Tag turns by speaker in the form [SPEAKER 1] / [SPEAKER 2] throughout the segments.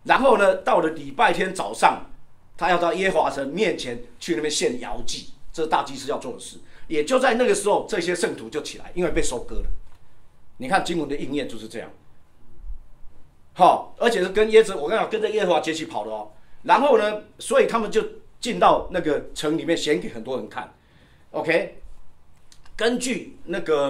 [SPEAKER 1] 然后呢，到了礼拜天早上，他要到耶和华神面前去那边献摇祭，这是大祭司要做的事。也就在那个时候，这些圣徒就起来，因为被收割了。你看经文的应验就是这样。好，而且是跟我刚刚跟着耶和华节期跑的哦。然后呢，所以他们就进到那个城里面显给很多人看。OK， 根据那个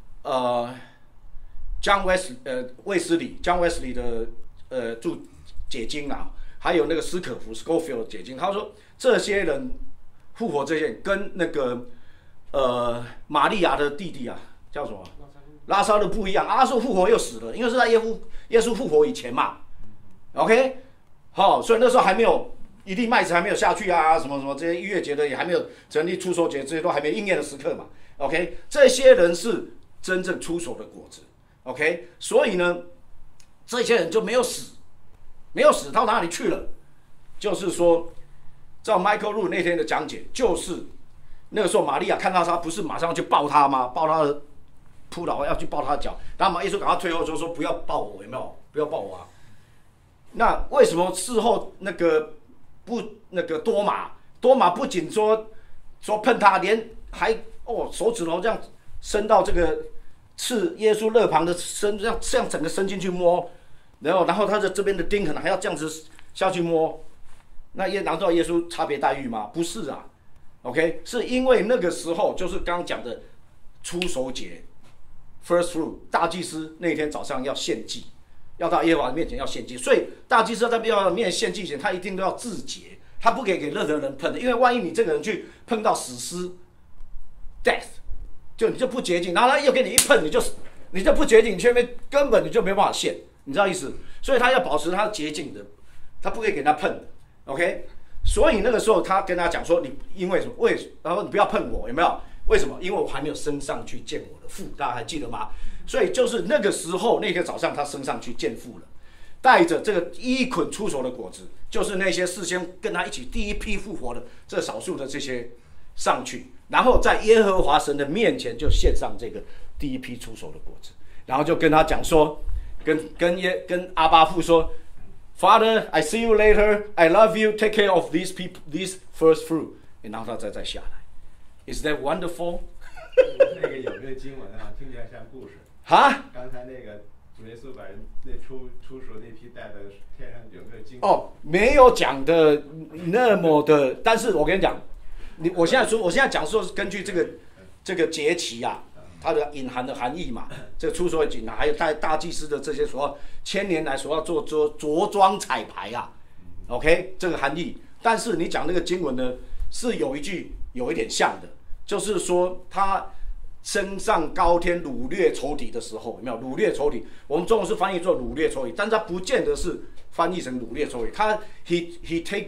[SPEAKER 1] 卫斯理的注解经啊，还有那个斯可夫 Scofield 解经，他说这些人复活这些人跟那个玛利亚的弟弟啊叫什么拉撒路不一样，拉撒路复活又死了，因为是在耶稣复活以前嘛。OK， 好，所以那时候还没有一粒麦子还没有下去啊，什么什么这些逾越节的也还没有成立，出手节这些都还没应验的时刻嘛。OK， 这些人是真正出手的果子。OK， 所以呢，这些人就没有死，到哪里去了？就是说，照 Michael Rood 那天的讲解，就是那个时候玛利亚看到他，不是马上要去抱他吗？抱他的扑倒要去抱他的脚，然后耶稣赶快退后说不要抱我，有没有？不要抱我啊！那为什么事后那个多马不仅说碰他，连还手指头这样伸到这个刺耶稣肋旁的伸，这样整个伸进去摸，然后他的这边的钉可能还要这样子下去摸，难道耶稣差别待遇吗？不是啊 ，OK， 是因为那个时候就是刚刚讲的初熟节 ，first fruit， 大祭司那天早上要献祭。要到耶和华面前要献祭，所以大祭司在耶和华面前献祭前，他一定都要自洁，他不可以给任何人碰的，因为万一你这个人去碰到死尸 ，death， 你就不洁净，然后他又给你一碰，你就不洁净，根本你就没办法献，你知道意思？所以他要保持他洁净的，他不可以给他碰的 ，OK？ 所以那个时候他跟他讲说，你因为什么？然后你不要碰我，有没有？为什么？因为我还没有升上去见我的父，大家还记得吗？所以就是那个时候，那天早上他升上去见父了，带着这个一捆出手的果子，就是那些事先跟他一起第一批复活的这少数的这些上去，然后在耶和华神的面前就献上这个第一批出手的果子，然后就跟他讲说，跟阿爸父说 ，Father, I see you later. I love you. Take care of these people, these first fruit. 然后他再下来 ，Is that wonderful？
[SPEAKER 2] 那个有没有经文啊？听起来像故事。
[SPEAKER 1] 啊！
[SPEAKER 2] 刚才那个主耶稣把人那出手那批带到天上，有没有经文？
[SPEAKER 1] 哦，没有讲的那么的，但是我跟你讲，我现在讲说是根据这个节期啊，它的隐含的含义嘛，这个出手的锦啊，还有大祭司的这些千年来所要做着装彩排啊 ，OK， 这个含义。但是你讲那个经文呢，是有一句有一点像的，就是说他升上高天掳掠仇敌的时候，有没有掳掠仇敌？我们中文是翻译作掳掠仇敌，但是它不见得是翻译成掳掠仇敌。他 he take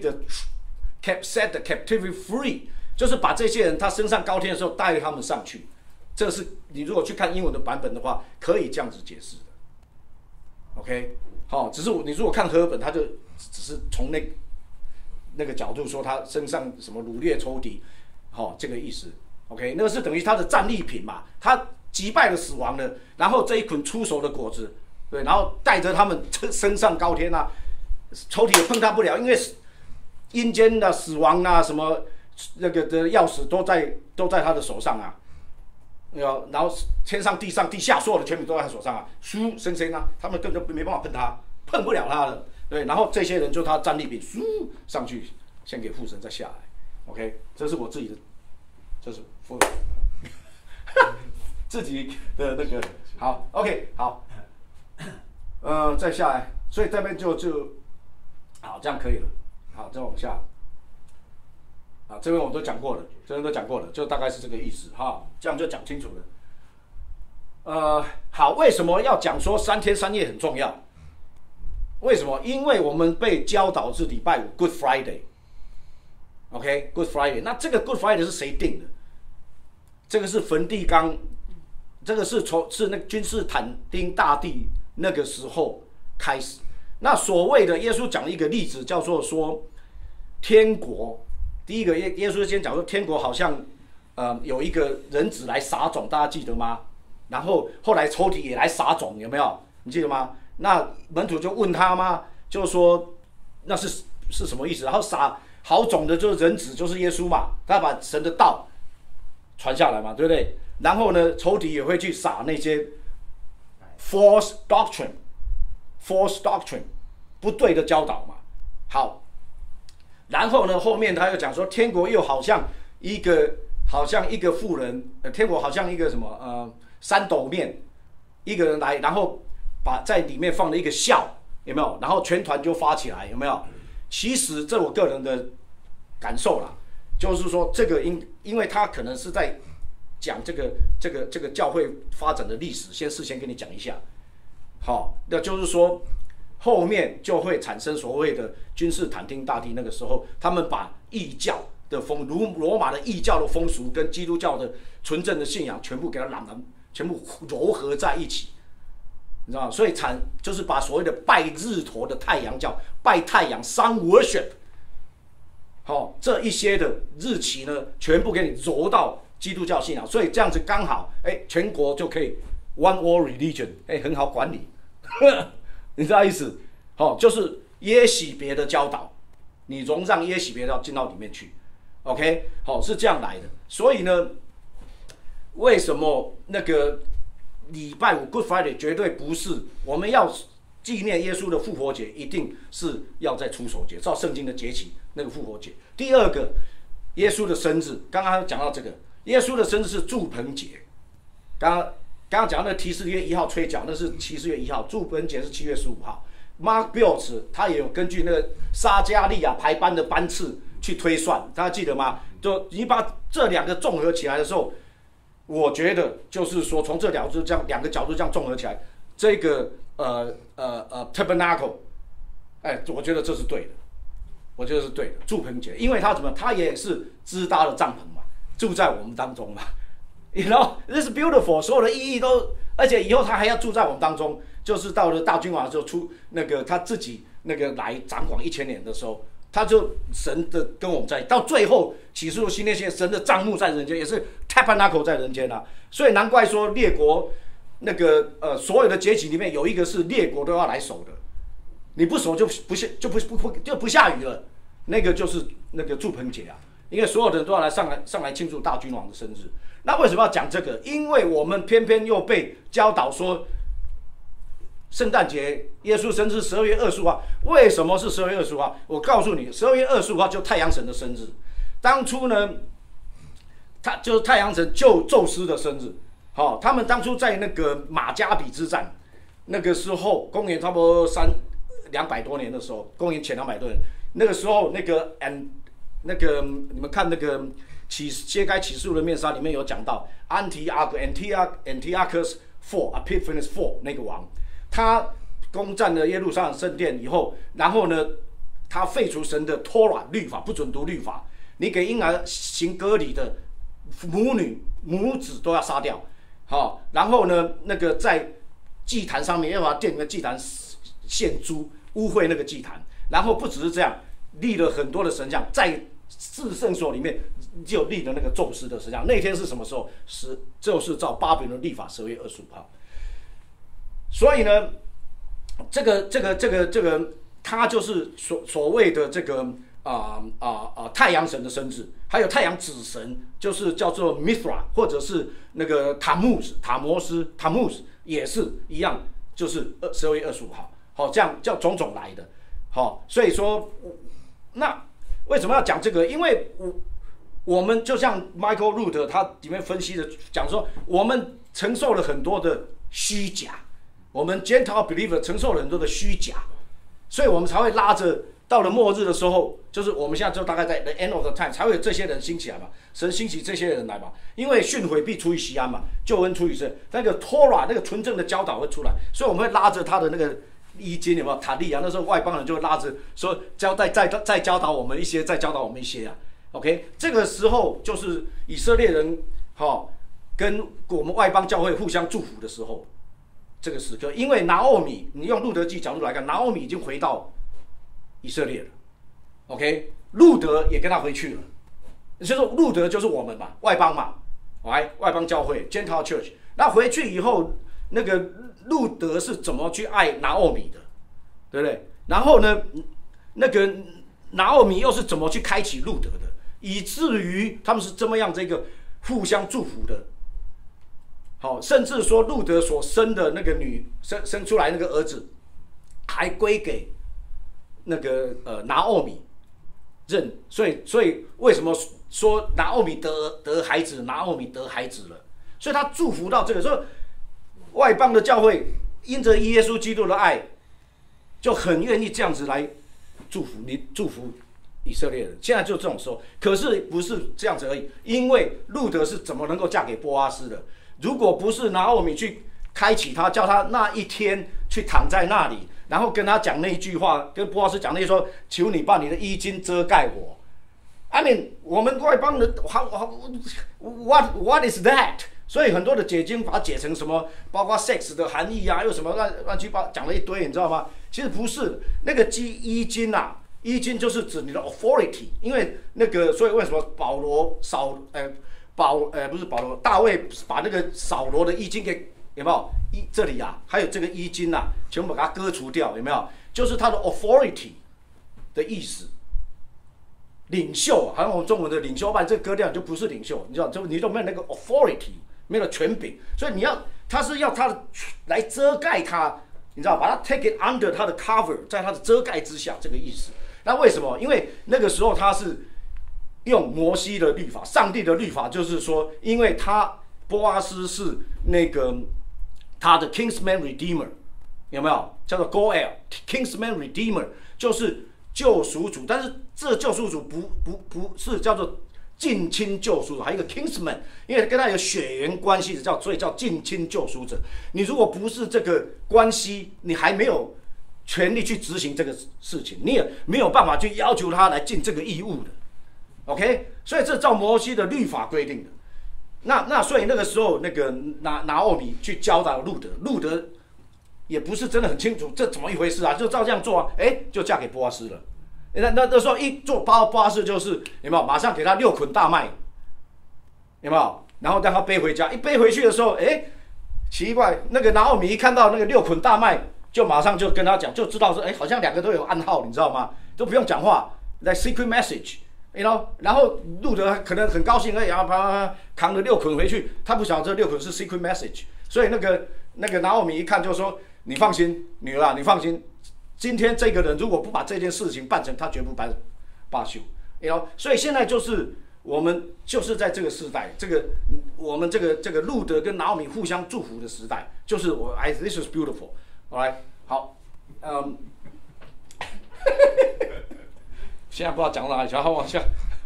[SPEAKER 1] set the captivity free， 就是把这些人他升上高天的时候带他们上去。这是你如果去看英文的版本的话，可以这样子解释的。OK， 好，只是你如果看和合本，他就只是从那个角度说他升上什么掳掠仇敌，这个意思。OK， 那个是等于他的战利品嘛，他击败了死亡了，然后这一捆出手的果子，对，然后带着他们升上高天啊，仇敌也碰他不了，因为阴间的死亡啊，什么那个的钥匙都在他的手上啊，然后天上地上地下所有的权柄都在他手上啊，升啊，他们根本就没办法碰不了他了，对，然后这些人就他战利品，上去先给父神再下来 ，OK， 这是我自己的。这是自己的那个好 ，OK， 好，再下来，所以这边就好，这样可以了，好，再往下，这边我都讲过了，就大概是这个意思哈，这样就讲清楚了。好，为什么要讲说3天3夜很重要？为什么？因为我们被教导是礼拜5 Good Friday。OK，Good Friday， 那这个 Good Friday 是谁定的？这个是梵蒂冈，这个是那君士坦丁大帝那个时候开始。那所谓的耶稣讲了一个例子，叫做说天国。第一个耶稣先讲说天国好像有一个人子来撒种，大家记得吗？然后后来仇敌也来撒种，有没有？你记得吗？那门徒就问他吗？就说那是什么意思？然后撒好种的就是人子，就是耶稣嘛，他把神的道传下来嘛，对不对？然后呢，仇敌也会去撒那些 false doctrine 不对的教导嘛。好，然后呢，后面他又讲说，天国又好像一个妇人，天国好像一个什么三斗面，一个人来，然后把在里面放了一个笑，有没有？然后全团就发起来，有没有？其实这我个人的感受啦，就是说这个因为他可能是在讲这个教会发展的历史，事先跟你讲一下。好，那就是说后面就会产生所谓的君士坦丁大帝，那个时候他们把异教的罗马的异教的风俗跟基督教的纯正的信仰全部给它全部糅合在一起，你知道吗？所以就是把所谓的拜日头的太阳教、拜太阳 Sun Worship， 好，这一些的日期呢，全部给你揉到基督教信仰，所以这样子刚好，全国就可以 One World Religion， 很好管理，你知道意思？好，就是耶洗别的教导，你容让耶洗别的进到里面去 ，OK， 好，是这样来的。所以呢，为什么那个礼拜五 Good Friday 绝对不是我们要纪念耶稣的复活节，一定是要在初守节，照圣经的节期那个复活节。第二个，耶稣的生日，刚刚讲到这个，耶稣的生日是住棚节。刚刚讲到那提示月1号吹角，那是提示月1号，住棚节是7月15号。Mark Biltz 他也有根据那个撒加利亚排班的班次去推算，大家记得吗？就你把这两个综合起来的时候，我觉得就是说，从这两个角度这样综合起来，这个Tabernacle， 我觉得这是对的，我觉得是对的。住棚节，因为他怎么，他也是支搭的帐篷嘛，住在我们当中嘛。You know, this is beautiful， 所有的意义都，而且以后他还要住在我们当中，就是到了大君王的时候他自己来掌管1000年的时候，他就神的跟我们在，到最后启示录新约神的帐幕在人间，也是 Tabernacle 在人间啊。所以难怪说列国所有的节期里面有一个是列国都要来守的，你不守就不下雨了，那个就是那个住棚节啊，因为所有的人都要上来庆祝大君王的生日。那为什么要讲这个？因为我们偏偏又被教导说，圣诞节耶稣生日12月25号，为什么是12月25号？我告诉你，12月25号就太阳神的生日。当初呢，他就是太阳神宙斯的生日。好，他们当初在那个马加比之战，那个时候公元差不多200多年的时候，公元前200多年，那个时候你们看那个揭开启示录的面纱里面有讲到 Antiochus IV Epiphanes IV 那个王，他攻占了耶路撒冷圣殿以后，然后呢，他废除神的 Torah 律法，不准读律法，你给婴儿行割礼的母子都要杀掉。好，然后呢，在祭坛上面要把殿里面祭坛献猪，污秽那个祭坛。然后不只是这样，立了很多的神像，在至圣所里面就立了那个宙斯的神像。那天是什么时候？就是照巴比伦历法12月25号。所以呢，这个，它就是所谓的这个太阳神的生日，还有太阳子神，就是叫做 Mithra， 或者是那个塔木斯也是一样，就是12月25号。好，这样叫种种来的。好，所以说，那为什么要讲这个？因为我们就像 Michael Rood 他里面分析的讲说，我们承受了很多的虚假，我们 Gentile believer 承受了很多的虚假，所以我们才会拉着到了末日的时候，就是我们现在就大概在 the end of the time 才会有这些人兴起来嘛，神兴起这些人来嘛，因为训诲必出于西安嘛，救恩出于这，那个 Torah 那个纯正的教导会出来，所以我们会拉着他的那个衣襟有没有塔利啊？那时候外邦人就拉着说再教导我们一些，再教导我们一些啊。OK， 这个时候就是以色列人跟我们外邦教会互相祝福的时候，这个时刻，因为拿俄米，你用路德记角度来看，拿俄米已经回到以色列了 ，OK， 路德也跟他回去了，就是路德就是我们嘛，外邦嘛，外邦教会 Gentile Church， 那回去以后，那个路德是怎么去爱拿俄米的，对不对？然后呢， 那个拿俄米又是怎么去开启路德的，以至于他们是这么样这个互相祝福的。好，甚至说路德所生的那个生出来那个儿子，还归给那个拿俄米认。所以为什么说拿俄米得孩子，拿俄米得孩子了？所以他祝福到这个，所以外邦的教会因着耶稣基督的爱，就很愿意这样子来祝福以色列人。现在就这种时候，可是不是这样子而已，因为路德是怎么能够嫁给波阿斯的？如果不是拿俄米去开启他，叫他那一天去躺在那里，然后跟他讲那一句话，跟波阿斯讲那句说：“求你把你的衣襟遮盖我。” I mean， 我们外邦人 what is that？ 所以很多的解经把它解成什么，包括 sex 的含义啊，又什么乱七八讲了一堆，你知道吗？其实不是那个衣襟啊，衣襟就是指你的 authority， 因为那个，所以为什么不是保罗，大卫把那个扫罗的衣襟给有没有？这里啊，还有这个衣襟啊，全部把它割除掉，有没有？就是他的 authority 的意思。领袖，好像我们中文的领袖，把这割掉你就不是领袖，你知道，你就没有那个 authority， 没有权柄，所以他是要他来遮盖他，你知道，把他 take it under 他的 cover， 在他的遮盖之下，这个意思。那为什么？因为那个时候他是用摩西的律法，上帝的律法，就是说，因为波阿斯是那个他的 kinsman redeemer， 有没有？叫做 Goel kinsman redeemer， 就是救赎主，但是这救赎主不是叫做近亲救赎主，还有一个 kinsman， 因为跟他有血缘关系的所以叫近亲救赎者。你如果不是这个关系，你还没有权利去执行这个事情，你也没有办法去要求他来尽这个义务的。OK， 所以这照摩西的律法规定的。那所以那个时候那个拿俄米去教导路德也不是真的很清楚这怎么一回事啊，就照这样做啊，就嫁给波阿斯了。那时候一做波阿斯就是有没有马上给他6捆大麦，有没有？然后让他背回家，一背回去的时候，奇怪，那个拿俄米一看到那个6捆大麦，就马上就跟他讲，就知道说，好像两个都有暗号，你知道吗？都不用讲话，来 secret message。You know， 然后路德可能很高兴，然后扛了6捆回去，他不晓得这6捆是 secret message， 所以那个拿俄米一看就说：“你放心，女儿啊，你放心，今天这个人如果不把这件事情办成，他绝不罢休。You know， 所以现在就是我们就是在这个时代，我们这个路德跟拿俄米互相祝福的时代，就是this is beautiful，alright， 好，现在不知道讲到哪里，好往下。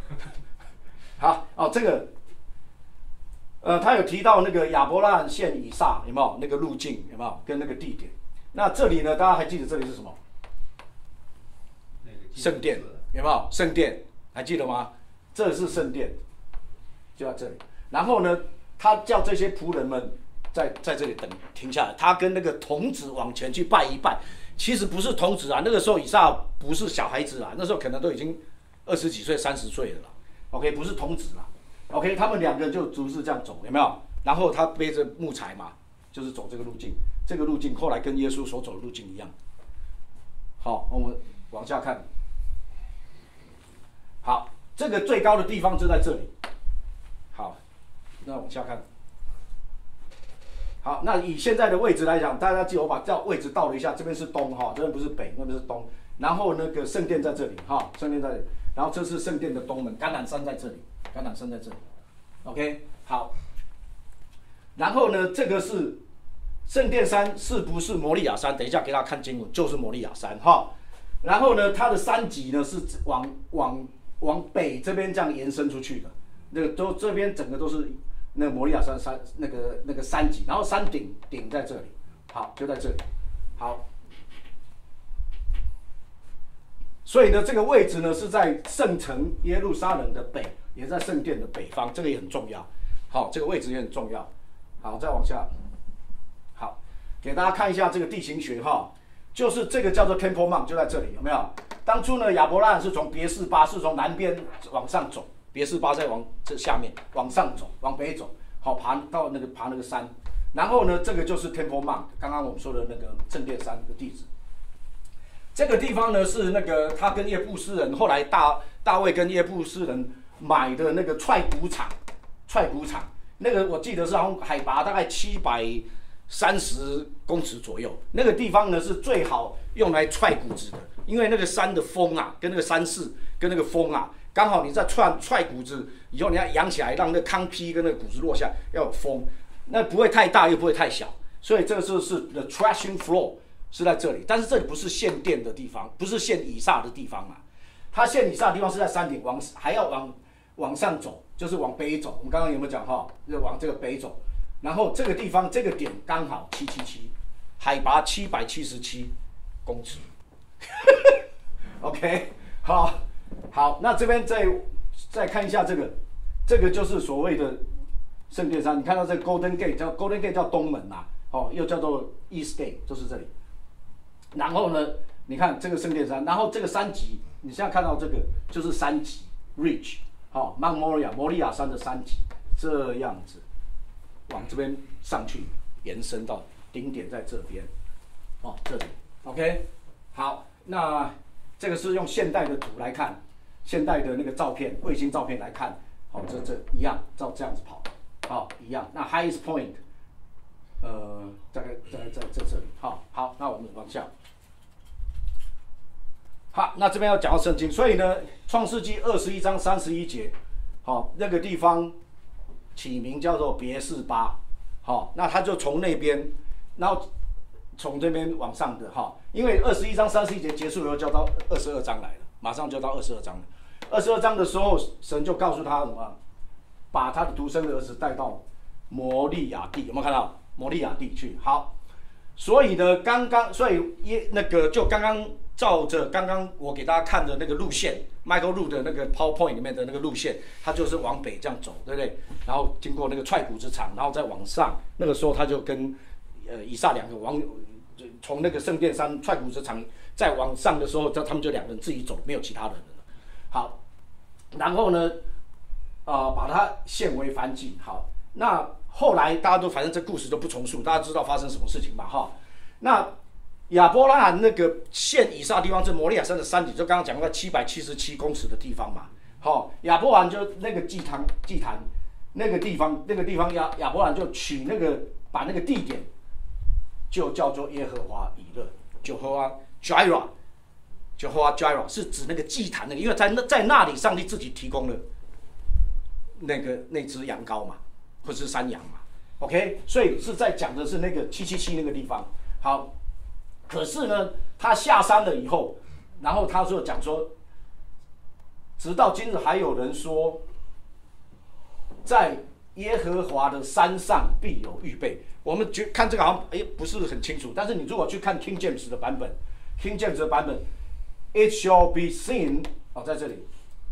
[SPEAKER 1] 好这个，他有提到那个亚伯拉罕献以撒，有没有那个路径，有没有跟那个地点？那这里呢，大家还记得这里是什么？圣殿，有没有圣殿？还记得吗？这是圣殿，就在这里。然后呢，他叫这些仆人们在这里停下来，他跟那个童子往前去拜一拜。其实不是童子啊，那个时候以撒不是小孩子啊，那时候可能都已经20几岁、30岁了啦。OK， 不是童子啦。OK， 他们2个人就逐日这样走，有没有？然后他背着木材嘛，就是走这个路径。这个路径后来跟耶稣所走的路径一样。好，我们往下看。好，这个最高的地方就在这里。好，那往下看。好，那以现在的位置来讲，大家记得我把这位置倒了一下，这边是东哈，这边不是北，那边是东。然后那个圣殿在这里哈，圣殿在这里，然后这是圣殿的东门，橄榄山在这里，橄榄山在这里。OK， 好。然后呢，这个是圣殿山，是不是摩利亚山？等一下给大家看经文，就是摩利亚山哈。然后呢，它的山脊呢是往北这边这样延伸出去的，那个都这边整个都是。那个摩利亚山那个山脊，然后山顶在这里，好，就在这里，好。所以呢，这个位置呢是在圣城耶路撒冷的北，也在圣殿的北方，这个也很重要。好，这个位置也很重要。好，再往下，好，给大家看一下这个地形学哈，就是这个叫做 Temple Mount， 就在这里，有没有？当初呢，亚伯拉罕是从别是巴是从南边往上走。别是巴再往这下面往上走，往北走，好爬那个山，然后呢，这个就是 Temple Mount， 刚刚我们说的那个圣殿山的地址。 这个地方呢是那个他跟耶布斯人后来大卫跟耶布斯人买的那个踹谷场，那个我记得是好像海拔大概730公尺左右，那个地方呢是最好用来踹谷子的，因为那个山的风啊，跟那个山势跟那个风啊，刚好你在踹谷子以后，你要扬起来，让那个糠坯跟那个谷子落下，要有风，那不会太大又不会太小，所以这个是 the threshing floor 是在这里，但是这里不是献殿的地方，不是献以撒的地方啊，它献以撒的地方是在山顶，还要往上走，就是往北走。我们刚刚有没有讲哈？就往这个北走，然后这个地方这个点刚好777，海拔777公尺。OK， 好，那这边再看一下这个就是所谓的圣殿山。你看到这个 Golden Gate 叫东门呐，又叫做 East Gate， 就是这里。然后呢，你看这个圣殿山，然后这个山脊，你现在看到这个就是山脊 Ridge。Mount Moriah 摩利亚山的山脊这样子往这边上去延伸到顶点在这边，这里 OK 好，那这个是用现代的图来看，现代的那个照片卫星照片来看，这一样照这样子跑，一样。那 highest point 大概在这里，好，那我们往下。好，那这边要讲到圣经，所以呢，创世纪21章31节，那个地方起名叫做别是巴，那他就从那边，然后从这边往上的，因为21章31节结束以后，就要到22章来了，马上就到22章了。22章的时候，神就告诉他什么？把他的独生的儿子带到摩利亚地，有没有看到摩利亚地去？好，所以呢，所以刚刚。照着刚刚我给大家看的那个路线 ，Michael Rood 的那个 PowerPoint 里面的那个路线，它就是往北这样走，对不对？然后经过那个踹谷之场，然后再往上。那个时候他就跟以撒两个从那个圣殿山踹谷之场再往上的时候，他们就两人自己走，没有其他人了。好，然后呢，把它献为燔祭。好，那后来大家都反正这故事都不重述，大家知道发生什么事情嘛？那。亚伯拉罕那个献以撒的地方是摩利亚山的山顶，就刚刚讲过777公尺的地方嘛。亚伯拉罕就那个祭坛那个地方亚伯拉罕就把那个地点就叫做耶和华以勒 ，Jehovah Jireh 是指那个祭坛因为在那里上帝自己提供了那只羊羔嘛，或是山羊嘛。OK， 所以是在讲的是那个777那个地方。好。可是呢，他下山了以后，然后他就讲说，直到今日还有人说，在耶和华的山上必有预备。我们看这个好像不是很清楚，但是你如果去看 King James 的版本 ，It shall be seen 在这里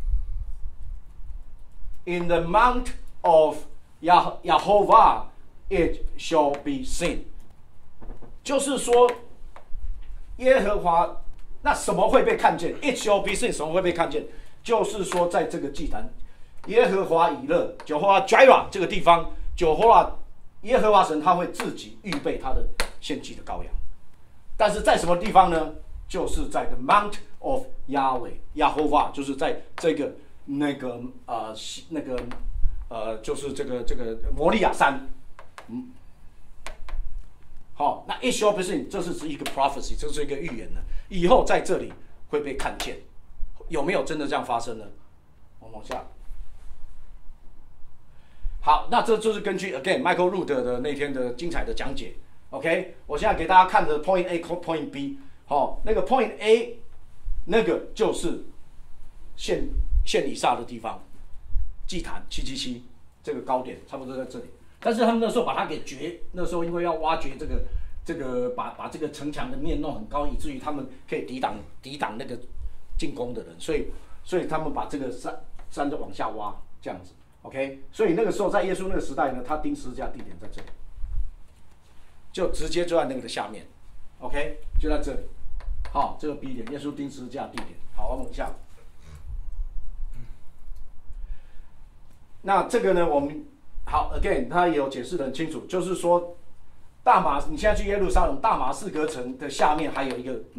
[SPEAKER 1] ，In the mount of Yahovah it shall be seen， 就是说。耶和华，那什么会被看见 ？It shall be seen， 什么会被看见？就是说，在这个祭坛，耶和华以勒 （Jehovah Jireh） 这个地方耶和华神他会自己预备他的献祭的羔羊。但是在什么地方呢？就是在 the Mount of Yahweh， 就是在这个就是这个摩利亚山。那 it shall be seen， 这是一个 prophecy， 这是一个预言呢。以后在这里会被看见，有没有真的这样发生呢？我们往下。好，那这就是根据 Michael Rood 的那天的精彩的讲解。OK， 我现在给大家看的 Point A、Point B， 那个 Point A， 那个就是献以撒的地方，祭坛777这个高点差不多在这里。但是他们那时候把它给那时候因为要挖掘这个把这个城墙的面弄很高，以至于他们可以抵挡那个进攻的人，所以他们把这个山就往下挖这样子 ，OK， 所以那个时候在耶稣那个时代呢，他钉十字架地点在这里，就直接就在那个的下面 ，OK， 就在这里，这个 B 点，耶稣钉十字架地点，好，我们往下。那这个呢，我们。好 ，again， 他也有解释得很清楚，就是说，你现在去耶路撒冷大马士革城的下面还有一个门，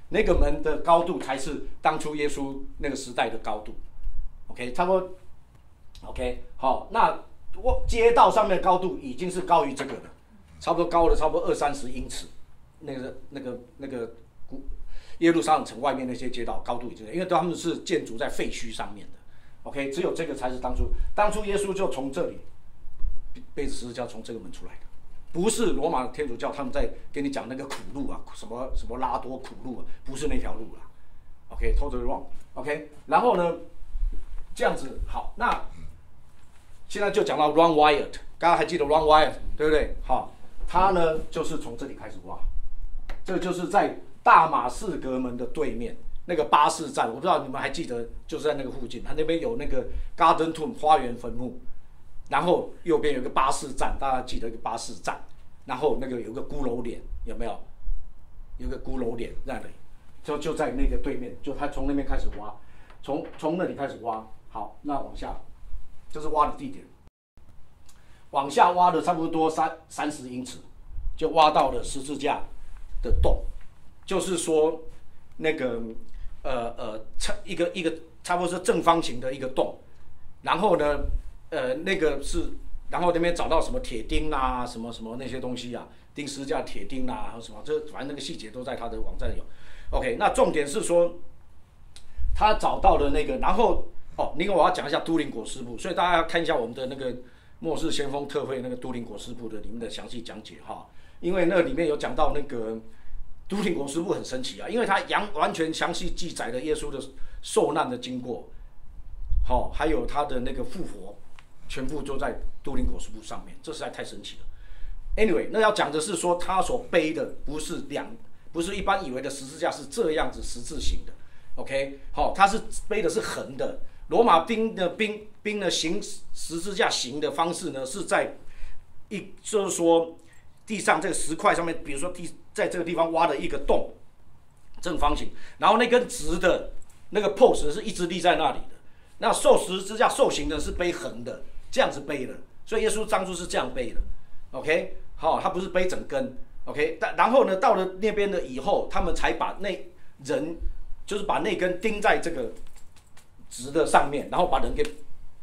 [SPEAKER 1] 那个门的高度才是当初耶稣那个时代的高度。OK， 差不多。OK， 好，那街道上面的高度已经是高于这个了，差不多高了差不多20-30英尺。那个耶路撒冷城外面那些街道高度已经，因为他们是建筑在废墟上面的。OK， 只有这个才是当初耶稣就从这里背着十字架从这个门出来的，不是罗马天主教他们在跟你讲那个苦路啊，什么拉多苦路啊，不是那条路啦。OK，totally wrong。OK， 然后呢，这样子好，那现在就讲到 Ron Wyatt， 刚刚还记得 Ron Wyatt 对不对？好，他呢就是从这里开始挖，这就是在大马士革门的对面。那个巴士站，我不知道你们还记得，就是在那个附近，它那边有那个 Garden Tomb 花园坟墓，然后右边有个巴士站，大家记得一个巴士站，然后那个有个骷髅脸，有没有？有个骷髅脸在那里，就在那个对面，就他从那边开始挖，从那里开始挖。好，那往下，这是挖的地点，往下挖的差不多30英尺，就挖到了十字架的洞，就是说那个。一个差不多是正方形的一个洞，然后呢，那个是，然后那边找到什么铁钉啊，什么那些东西啊，钉十字架铁钉啊，还有什么，这反正那个细节都在他的网站有。OK， 那重点是说，他找到了那个，然后另外我要讲一下都灵裹尸布，所以大家要看一下我们的那个末世先锋特会那个都灵裹尸布的里面的详细讲解哈，因为那里面有讲到那个。都灵裹尸布很神奇啊，因为它完全详细记载了耶稣的受难的经过，还有他的那个复活，全部就在都灵裹尸布上面，这实在太神奇了。Anyway， 那要讲的是说他所背的不是一般以为的十字架是这样子十字形的 ，OK， 他是背的是横的。罗马兵的行十字架形的方式呢，是在就是说地上这个石块上面，比如说在这个地方挖了一个洞，正方形，然后那根直的那个 post 是一直立在那里的。那受十字架受刑的是背横的，这样子背的，所以耶稣当初是这样背的 ，OK， 好，他不是背整根 ，OK， 然后呢，到了那边了以后，他们才把就是把那根钉在这个直的上面，然后把人给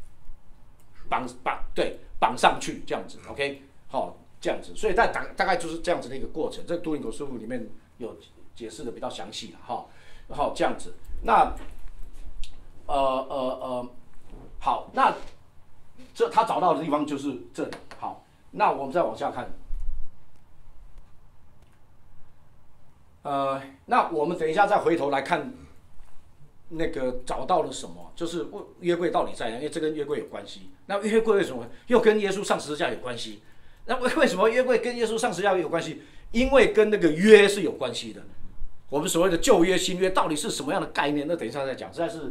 [SPEAKER 1] 绑上去，这样子 ，OK， 好。这样子，所以大概就是这样子的一个过程。这个都灵裹尸布里面有解释的比较详细了哈。然后这样子，那好，那这他找到的地方就是这里。好，那我们再往下看。那我们等一下再回头来看那个找到了什么，就是约柜到底在哪？因为这跟约柜有关系。那约柜为什么又跟耶稣上十字架有关系？那为什么约柜跟耶稣上十字架有关系？因为跟那个约是有关系的。我们所谓的旧约、新约到底是什么样的概念？那等一下再讲，实在是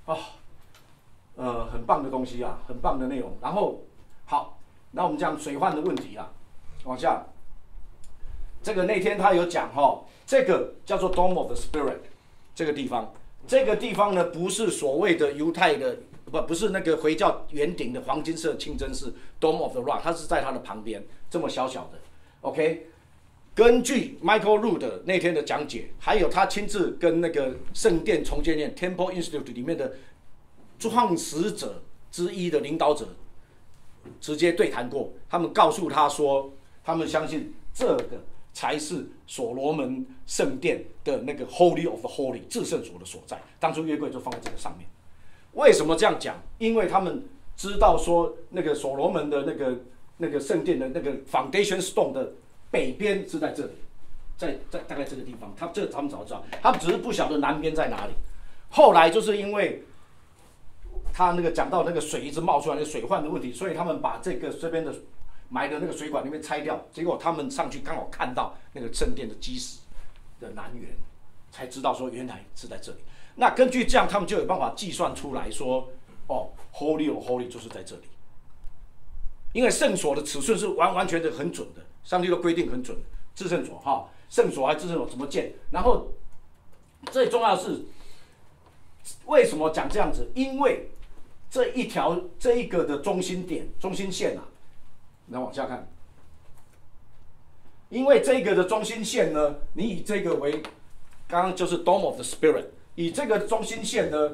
[SPEAKER 1] 很棒的东西啊，很棒的内容。然后好，那我们讲水患的问题啊，往下。这个那天他有讲这个叫做 Dome of the Spirit 这个地方呢不是所谓的犹太的。不是那个回教圆顶的黄金色清真寺 Dome of the Rock， 它是在它的旁边，这么小小的。OK， 根据 Michael Rood 那天的讲解，还有他亲自跟那个圣殿重建院 Temple Institute 里面的创始者之一的领导者直接对谈过，他们告诉他说，他们相信这个才是所罗门圣殿的那个 Holy of the Holy 至圣所的所在。当初约柜就放在这个上面。为什么这样讲？因为他们知道说，那个所罗门的那个圣殿的那个 foundation stone 的北边是在这里，在大概这个地方。他们早就知道，他们只是不晓得南边在哪里。后来就是因为他那个讲到那个水一直冒出来，那个水患的问题，所以他们把这边的埋的那个水管那边拆掉，结果他们上去刚好看到那个圣殿的基石的南缘，才知道说原来是在这里。那根据这样，他们就有办法计算出来说，Holy of Holy 就是在这里，因为圣所的尺寸是完全的很准的，上帝都规定很准的。至圣所圣所还至圣所怎么建？然后最重要的是，为什么讲这样子？因为这一个的中心点、中心线啊，来往下看，因为这个的中心线呢，你以这个为刚刚就是 Dome of the Spirit， 以这个中心线呢，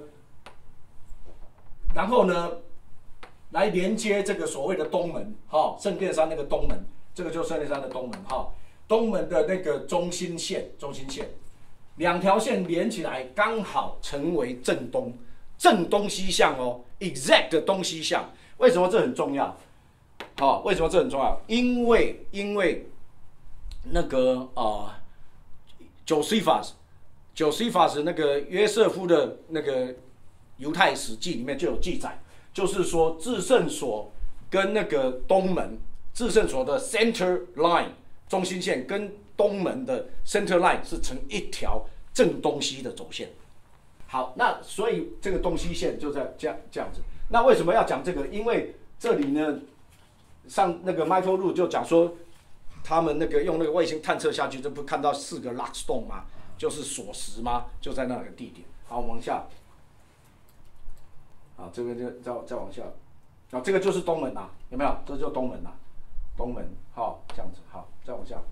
[SPEAKER 1] 然后呢，来连接这个所谓的东门，圣殿山那个东门，这个就是圣殿山的东门，东门的那个中心线，两条线连起来，刚好成为正东西向哦 ，exact 的东西向。为什么这很重要？为什么这很重要？因为那个Josephus 那个约瑟夫的那个犹太史记里面就有记载，就是说至圣所跟那个东门，至圣所的 center line 中心线跟东门的 center line 是成一条正东西的走线。好，那所以这个东西线就在这样子。那为什么要讲这个？因为这里呢，上那个 Michael Rood 就讲说，他们那个用那个卫星探测下去，这不看到4个 lock stone 吗？就是锁石吗？就在那个地点。好，往下。好，这个就再往下。啊，这个就是东门啦，有没有？这就是东门啦，东门。好，这样子。好，再往下。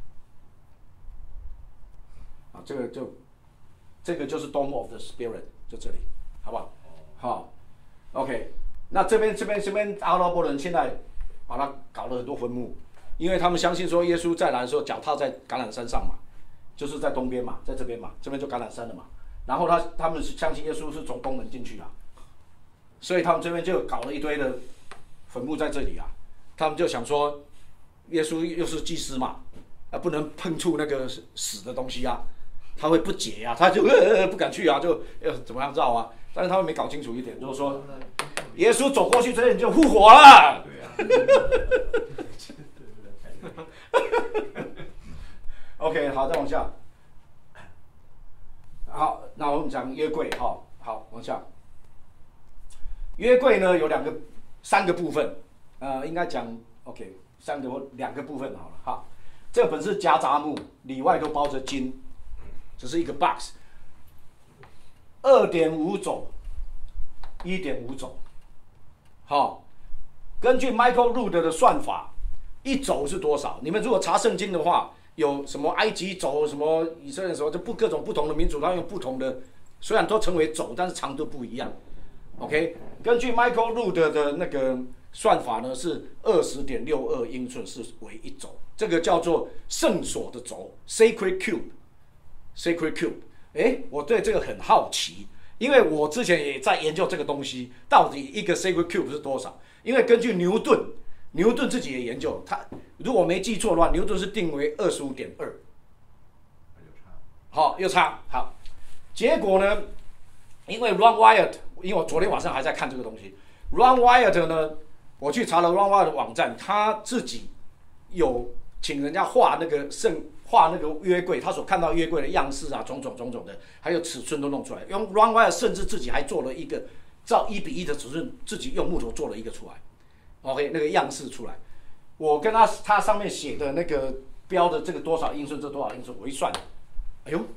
[SPEAKER 1] 啊，这个就是 Dome of the Spirit， 就这里，好不好？好 ，OK。那这边阿拉伯人现在把它搞了很多坟墓，因为他们相信说耶稣再来的时候脚踏在橄榄山上嘛，就是在东边嘛，在这边嘛，这边就橄榄山了嘛。然后他们相信耶稣是从东门进去啊，所以他们这边就搞了一堆的坟墓在这里啊。他们就想说，耶稣又是祭司嘛，不能碰触那个死的东西啊，他会不解啊，他就不敢去啊，就怎么样绕啊。但是他们没搞清楚一点，就是说，耶稣走过去这里就复活了。OK， 好，再往下。好，那我们讲约柜，好，往下。约柜呢有3个部分，应该讲 OK 3个或2个部分好了，哈。这本是夹杂木，里外都包着金，只是一个 box。2.5 肘 ，1.5 肘，好，根据 Michael Rood 的算法，1肘是多少？你们如果查圣经的话，有什么埃及肘，什么以色列肘，这各种不同的民族，它用不同的，虽然都称为肘，但是长度不一样。OK， 根据 Michael Rood 的那个算法呢，是20.62英寸是为1肘，这个叫做圣所的轴 （Sacred Cube）。Sacred Cube。我对这个很好奇，因为我之前也在研究这个东西，到底一个 Sacred Cube 是多少？因为根据牛顿自己也研究，他如果没记错的话，牛顿是定为25.2。好，又差。好，结果呢，因为 Ron Wyatt， 因为我昨天晚上还在看这个东西 ，Ron Wyatt 呢，我去查了 Ron Wyatt 的网站，他自己有请人家画那个约柜，他所看到约柜的样式啊，种种的，还有尺寸都弄出来。用 Ron Wyatt 甚至自己还做了一个照1:1的尺寸，自己用木头做了一个出来。OK， 那个样式出来，我跟他上面写的那个标的这个多少英寸，这多少英寸，我一算，哎呦，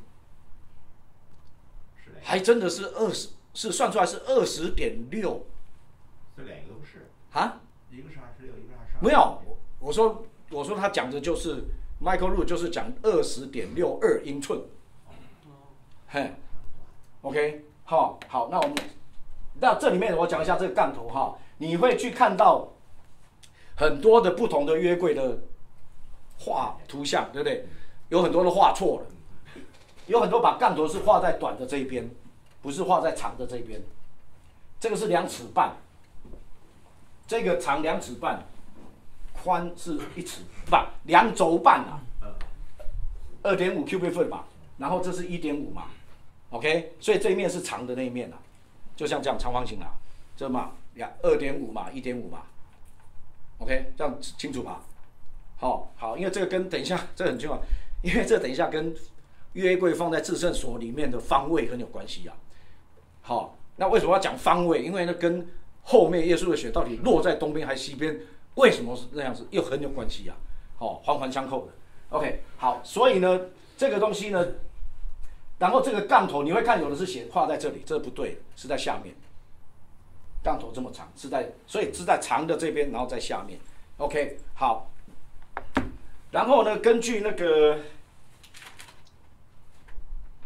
[SPEAKER 1] 还真的是是算出来是20.6。
[SPEAKER 2] 这2个都是
[SPEAKER 1] 啊？
[SPEAKER 2] 一个是26，一个是22。
[SPEAKER 1] 没有，我说他讲的就是 Michael Rood 就是讲20.62英寸。嘿 ，OK， 好，那我们那这里面我讲一下这个杠头哈，你会去看到很多的不同的约柜的画图像，对不对？有很多都画错了，有很多把杠头是画在短的这一边，不是画在长的这一边。这个是2尺半，这个长2尺半，宽是1尺半，2肘半啊，2.5 cubic foot 嘛，然后这是1.5嘛 ，OK， 所以这一面是长的那一面啊，就像这样长方形啊，这嘛2.5嘛，1.5嘛 ，OK， 这样清楚吧？好，因为这个跟等一下这个很重要，因为这等一下跟约柜放在至圣所里面的方位很有关系啊。好，那为什么要讲方位？因为那跟后面耶稣的血到底落在东边还是西边，为什么是那样子，又很有关系啊。环环相扣的。OK， 好，所以呢，这个东西呢，然后这个杠头你会看有的是画在这里，这不对，是在下面。杠头这么长，所以是在长的这边，然后在下面。OK， 好。然后呢，根据那个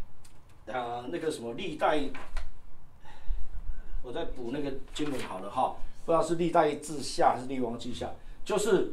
[SPEAKER 1] 那个什么历代，我再补那个经文好了哈，不知道是历代志下还是列王记下，就是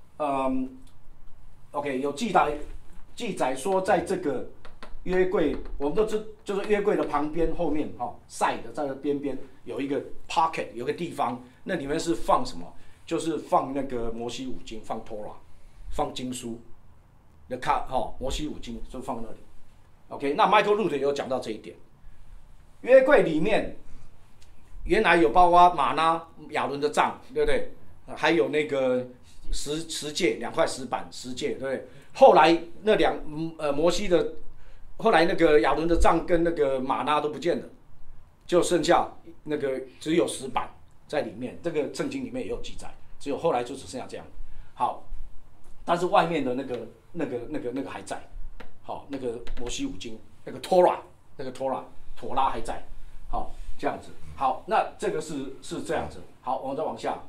[SPEAKER 1] OK 有记载说，在这个约柜，我们都就是约柜的旁边后面side 在边边有一个 pocket， 有个地方，那里面是放什么？就是放那个摩西五经，放 Torah， 放经书的摩西五经就放那里。OK， 那 Michael Root 也有讲到这一点。约柜里面原来有包括玛纳、亚伦的杖，对不对？还有那个十诫，2块石板10诫，对不对？后来那摩西的，后来那个亚伦的杖跟那个玛纳都不见了，就剩下那个只有石板在里面。这个圣经里面也有记载，只有后来就只剩下这样。好，但是外面的那个还在。好，那个摩西五经，那个 Torah， 妥拉还在。好，这样子。好，那这个是这样子。好，我们再往下。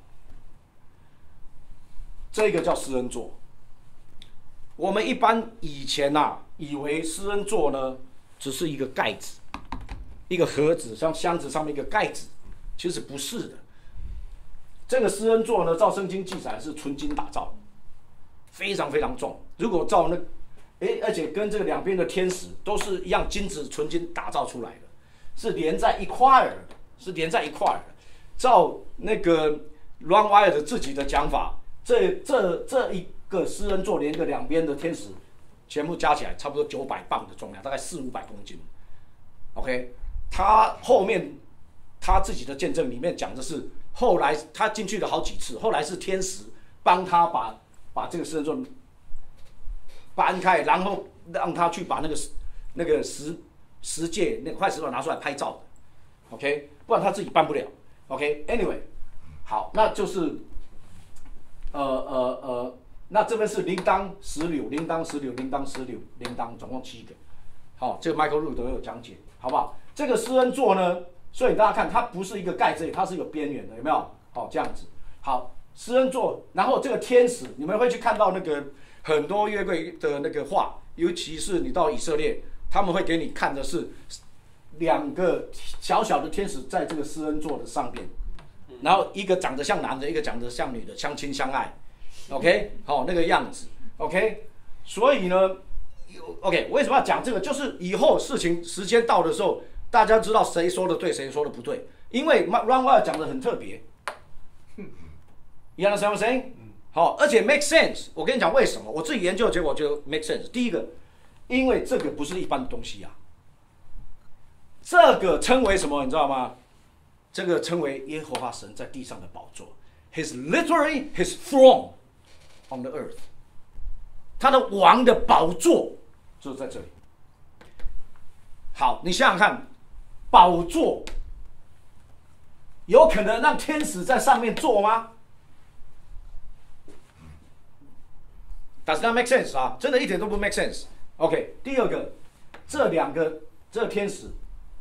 [SPEAKER 1] 这个叫施恩座。我们一般以前以为施恩座呢只是一个盖子，一个盒子，像箱子上面一个盖子，其实不是的。这个施恩座呢，照圣经记载是纯金打造，非常非常重。如果照而且跟这个两边的天使都是一样金子纯金打造出来的，是连在一块儿的，照那个 Ron Wyatt 自己的讲法，这一个施恩座连个两边的天使全部加起来差不多900磅的重量，大概400-500公斤。OK， 他后面他自己的见证里面讲的是，后来他进去了好几次，后来是天使帮他把这个施恩座搬开，然后让他去把那个十诫那块石头拿出来拍照的 ，OK， 不然他自己办不了 ，OK，Anyway， 好，那就是那这边是铃铛石榴，总共7个，好，这个 Michael Root 都有讲解，好不好？这个施恩座呢，所以大家看它不是一个盖子，它是有边缘的，有没有？好，这样子，好，施恩座，然后这个天使，你们会去看到那个。很多约柜的那个画，尤其是你到以色列，他们会给你看的是2个小小的天使在这个施恩座的上边，然后一个长得像男的，一个长得像女的，相亲相爱 ，OK， 好，那个样子 ，OK， 所以呢 ，OK， 为什么要讲这个？就是以后时间到的时候，大家知道谁说的对，谁说的不对，因为 Ron Wyatt 讲的很特别，You understand what I'm saying？好，而且 make sense。我跟你讲为什么？我自己研究的结果就 make sense。第一个，因为这个不是一般的东西啊，这个称为什么？你知道吗？这个称为耶和华神在地上的宝座 ，His literally His throne on the earth。他的王的宝座就是在这里。好，你想想看，宝座有可能让天使在上面坐吗？Does not make sense 啊，真的一点都不 make sense。OK， 第二个，这个天使，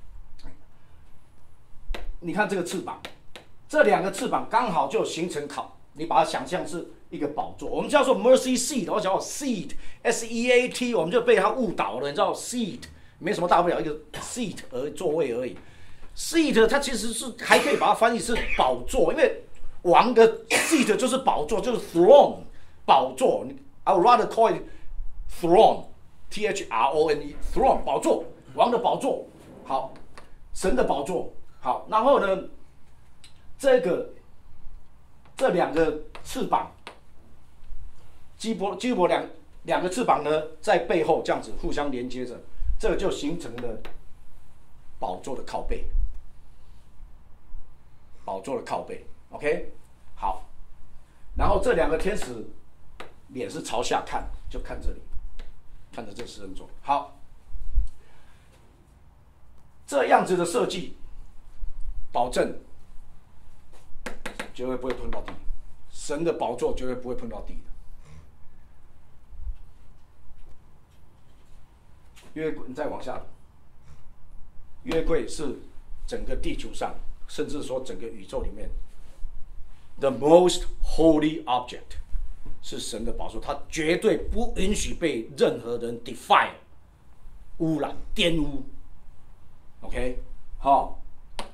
[SPEAKER 1] 你看这个翅膀，这2个翅膀刚好就形成你把它想象是一个宝座，我们叫做 mercy seat， 我叫 seat，S-E-A-T， 我们就被它误导了，你知道 seat 没什么大不了，一个 seat 座位而已。seat 它其实是还可以把它翻译是宝座，因为王的 seat 就是宝座，就是 throne 宝座。I would rather call it throne, T-H-R-O-N-E, throne 宝座，王的宝座，好，神的宝座，好，然后呢，这2个翅膀，基伯两个翅膀呢，在背后这样子互相连接着，这个就形成了宝座的靠背，宝座的靠背 ，OK， 好，然后这2个天使。脸是朝下看，就看这里，看着这施恩座。好，这样子的设计，保证绝对不会碰到地，神的宝座绝对不会碰到地的。约柜，你再往下，约柜是整个地球上，甚至说整个宇宙里面 ，the most holy object。是神的宝座，他绝对不允许被任何人 defile、污染、玷污。 OK， 好。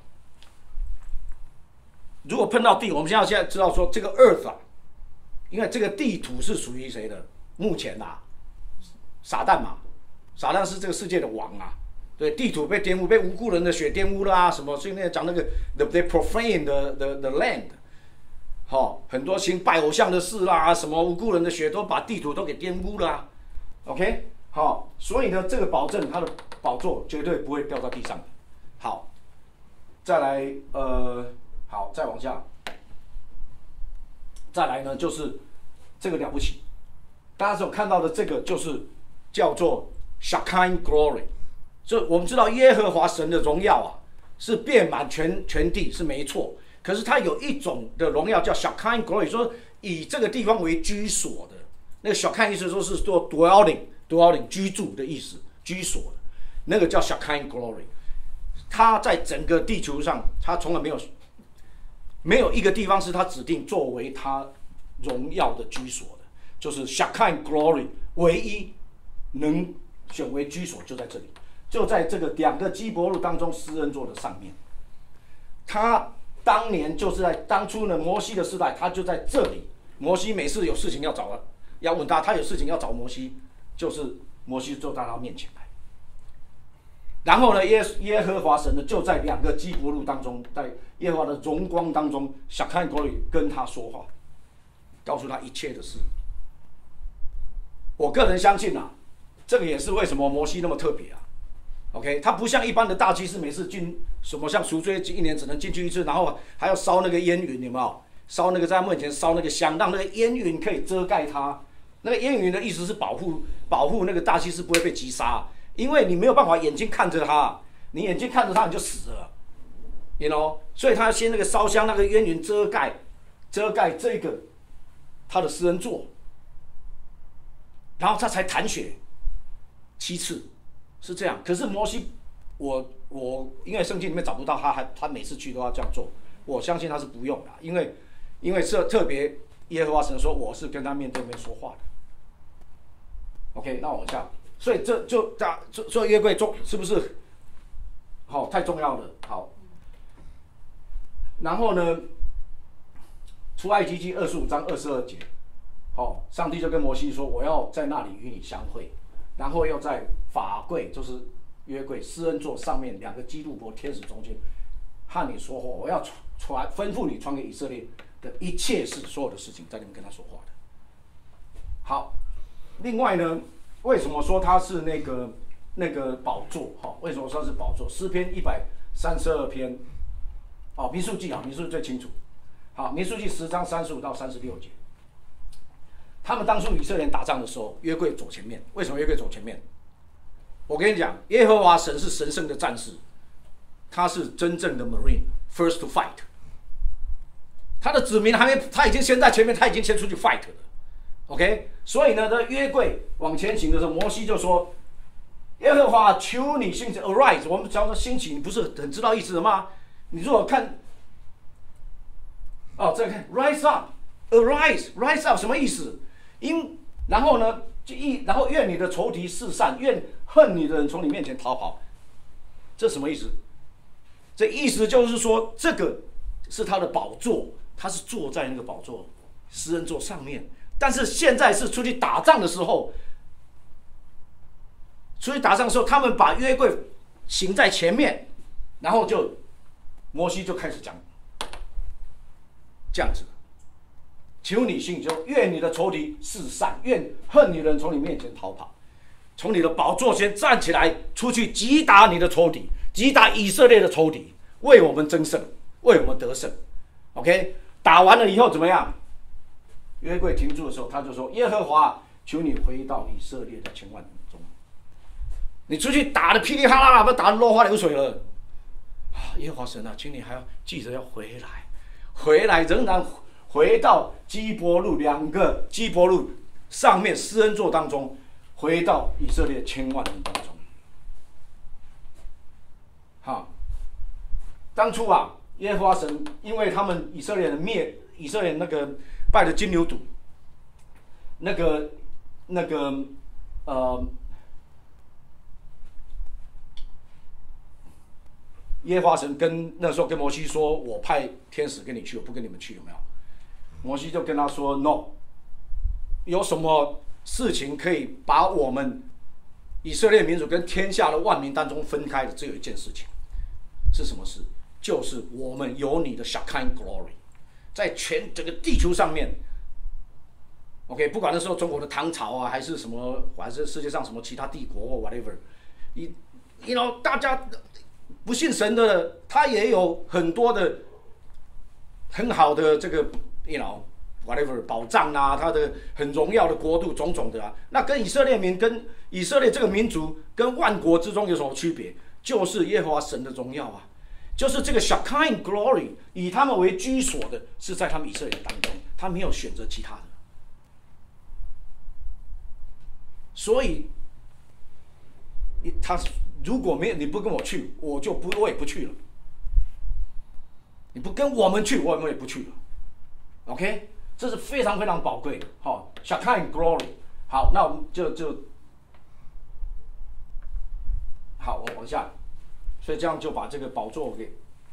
[SPEAKER 1] 如果碰到地，我们现在知道说这个 Earth 啊，因为这个地图是属于谁的？目前啊，撒旦嘛，撒旦是这个世界的王啊。对，地图被玷污，被无辜人的血玷污了啊，什么？所以那讲那个 they profane the land， 好，很多行拜偶像的事啦，什么无辜人的血都把地图都给玷污了啊。OK， 好，所以呢，这个保证他的宝座绝对不会掉到地上的。好，再来好，再往下，再来呢就是这个了不起，大家所看到的这个就是叫做 Shekinah Glory。所以我们知道耶和华神的荣耀啊，是遍满全地，是没错。可是它有一种的荣耀叫 Shekinah Glory， 说以这个地方为居所的。那个 Shekinah 意思说是做 dwelling 居住的意思，居所的，那个叫 Shekinah Glory。它在整个地球上，它从来没有一个地方是它指定作为它荣耀的居所的，就是 Shekinah Glory 唯一能选为居所就在这里。就在这个2个基伯路当中施恩座的上面，他当年就是在当初呢摩西的时代，他就在这里。摩西每次有事情要问他有事情要找摩西，就是摩西就到他面前来。然后呢，耶和华神呢就在2个基伯路当中，在耶和华的荣光当中，Shekinah Glory跟他说话，告诉他一切的事。我个人相信啊，这个也是为什么摩西那么特别啊。OK， 他不像一般的大祭司，每次进什么像赎罪1年只能进去1次，然后还要烧那个烟云，有没有？烧那个在面前烧那个香，让那个烟云可以遮盖他。那个烟云的意思是保护那个大祭司不会被击杀，因为你没有办法眼睛看着他，你眼睛看着他你就死了 ，you know， 所以他先那个烧香，那个烟云遮盖这个他的施恩座，然后他才弹血7次。是这样，可是摩西，我因为圣经里面找不到他每次去都要这样做，我相信他是不用的，因为特别耶和华神说我是跟他面对面说话的。OK， 那往下，所以这就约柜是不是？好，太重要了。好，然后呢，出埃及记25章22节，好，上帝就跟摩西说，我要在那里与你相会。然后要在法柜，就是约柜施恩座上面2个基路伯天使中间和你说话，我要吩咐你传给以色列的一切事，所有的事情在你们跟他说话的。好，另外呢，为什么说它是那个宝座？哈，为什么说是宝座？诗篇132篇，哦，民数记最清楚。好，民数记10章35到36节。他们当初以色列人打仗的时候，约柜走前面。为什么约柜走前面？我跟你讲，耶和华神是神圣的战士，他是真正的 Marine，first to fight。他的子民他已经先在前面，他已经先出去 fight 了。OK， 所以呢，这约柜往前行的时候，摩西就说：“耶和华，求你兴起 ，arise。”我们讲说兴起，你不是很知道意思的吗？你如果看，哦，这看 rise up，arise up 什么意思？然后呢，然后愿你的仇敌四散，愿恨你的人从你面前逃跑。这什么意思？这意思就是说，这个是他的宝座，他是坐在那个宝座施恩座上面。但是现在是出去打仗的时候，他们把约柜行在前面，然后摩西就开始讲这样子。求你兴起，愿你的仇敌四散，愿恨你的人从你面前逃跑，从你的宝座前站起来，出去击打你的仇敌，击打以色列的仇敌，为我们争胜，为我们得胜。OK， 打完了以后怎么样？约柜停住的时候，他就说：“耶和华，求你回到以色列的千万人中。你出去打的噼里啪啦，不打的落花流水了。耶和华神啊，请你还要记得要回来，仍然。”回到基伯路2个基伯路上面施恩座当中，回到以色列千万人当中。好，当初啊，耶和华神因为他们以色列人那个拜的金牛犊， 耶和华神那时候跟摩西说：“我派天使跟你去，我不跟你们去，有没有？”摩西就跟他说 ：“No， 有什么事情可以把我们以色列民族跟天下的万民当中分开的？只有一件事情，是什么事？就是我们有你的 Shekinah glory， 在整个地球上面。OK， 不管那时候中国的唐朝啊，还是什么，还是世界上什么其他帝国或 whatever， 大家不信神的，他也有很多的很好的这个whatever 保障啊，他的很荣耀的国度，种种的啊。那跟以色列民、跟以色列这个民族、跟万国之中有什么区别？就是耶和华神的荣耀啊，就是这个 Shekinah glory， 以他们为居所的，是在他们以色列当中，他没有选择其他的。所以，他如果没有你不跟我去，我也不去了。你不跟我们去，我们也不去了。OK， 这是非常非常宝贵的。好 ，Shekinah glory。好，那我们就好，我往下。所以这样就把这个宝座给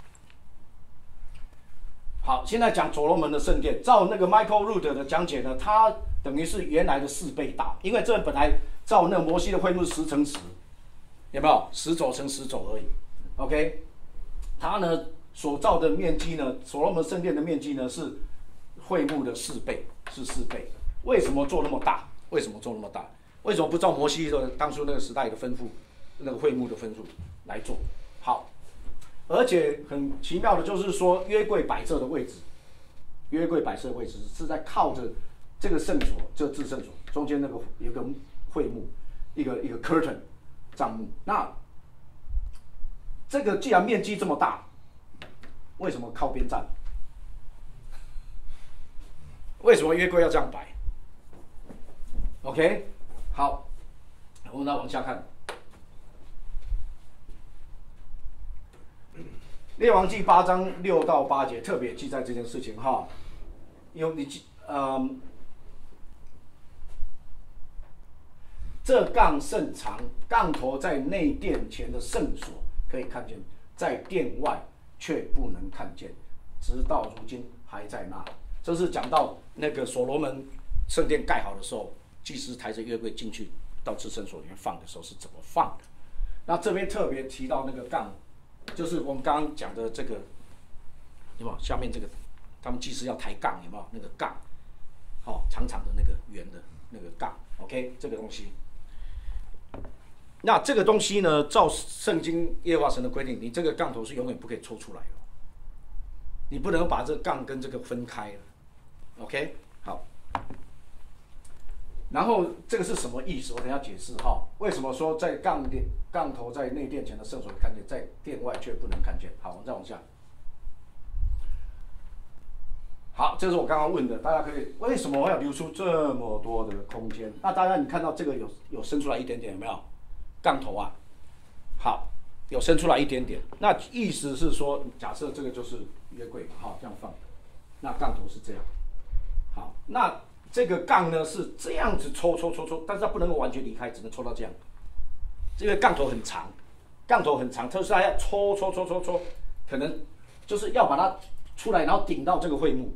[SPEAKER 1] 好。现在讲所罗门的圣殿，照那个 Michael Rood 的讲解呢，它等于是原来的4倍大，因为这本来照那个摩西的会幕10乘10，有没有10肘乘10肘而已 ？OK， 它呢所造的面积呢，所罗门圣殿的面积呢是会幕的4倍，是4倍。为什么做那么大？为什么做那么大？为什么不照摩西的当初那个时代的吩咐，那个会幕的吩咐来做？好，而且很奇妙的就是说，约柜摆设的位置，约柜摆设的位置是在靠着这个圣所，这个至圣所中间那个有个会幕，一个 curtain 帐幕。那这个既然面积这么大，为什么靠边站？为什么约柜要这样摆 ？OK， 好，我们来往下看。列王记8章6到8节特别记载这件事情哈，这杠甚长，杠头在内殿前的圣所可以看见，在殿外却不能看见，直到如今还在那里。这是讲到那个所罗门圣殿盖好的时候，祭司抬着约柜进去到至圣所里面放的时候是怎么放的。那这边特别提到那个杠，就是我们刚刚讲的这个，有没有？下面这个，他们祭司要抬杠，有没有？那个杠，长长的那个圆的那个杠 ，OK， 这个东西。那这个东西呢，照圣经耶和华神的规定，你这个杠头是永远不可以抽出来的，你不能把这个杠跟这个分开了 ，OK， 好。然后这个是什么意思？我等一下解释哈。为什么说在杠头在内殿前的圣所看见，在殿外却不能看见？好，我们再往下。好，这是我刚刚问的，大家可以为什么要留出这么多的空间？那大家你看到这个有伸出来一点点，有没有？杠头啊，好，有伸出来一点点。那意思是说，假设这个就是约柜嘛，这样放，那杠头是这样。好，那这个杠呢是这样子抽，但是它不能够完全离开，只能抽到这样。因为杠头很长，特是它要抽，可能就是要把它出来，然后顶到这个会幕。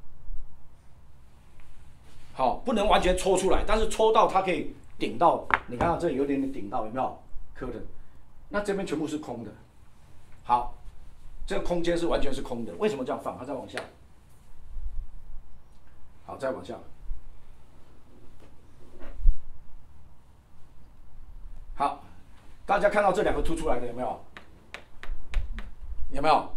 [SPEAKER 1] 好，不能完全抽出来，但是抽到它可以顶到，你看到这里有点点顶到，有没有？curtain，那这边全部是空的。好，这个空间是完全是空的，为什么这样放？它再往下。好，再往下。好，大家看到这两个凸出来的有没有？有没有？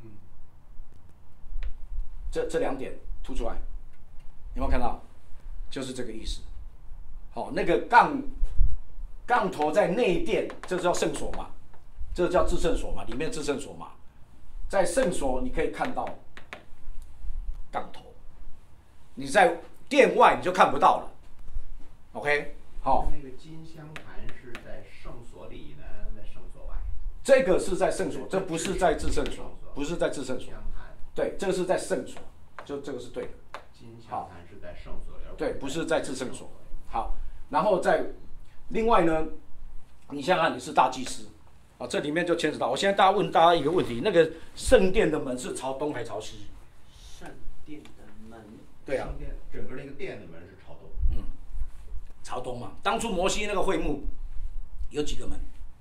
[SPEAKER 1] 这两点凸出来，有没有看到？就是这个意思。好，那个杠头在内殿，这叫圣所嘛，这叫至圣所嘛，里面至圣所嘛，在圣所你可以看到杠头，你在殿外你就看不到了。OK， 好。
[SPEAKER 2] 那个金香坛是在圣所里呢，在圣所外？
[SPEAKER 1] 这个是在圣所，这不是在至圣所，不是在至圣所。对，这个是在圣所，就这个是对的。
[SPEAKER 2] 金香坛是在圣所，
[SPEAKER 1] 对，不是在至圣所。好，然后另外呢，你想想看，你是大祭司， 啊，这里面就牵扯到，我现在问大家一个问题：那个圣殿的门是朝东还是朝西？
[SPEAKER 3] 圣殿的门，
[SPEAKER 1] 对啊，
[SPEAKER 2] 圣殿整个那个殿的门是朝东。
[SPEAKER 1] 朝东嘛。当初摩西那个会幕有几个门？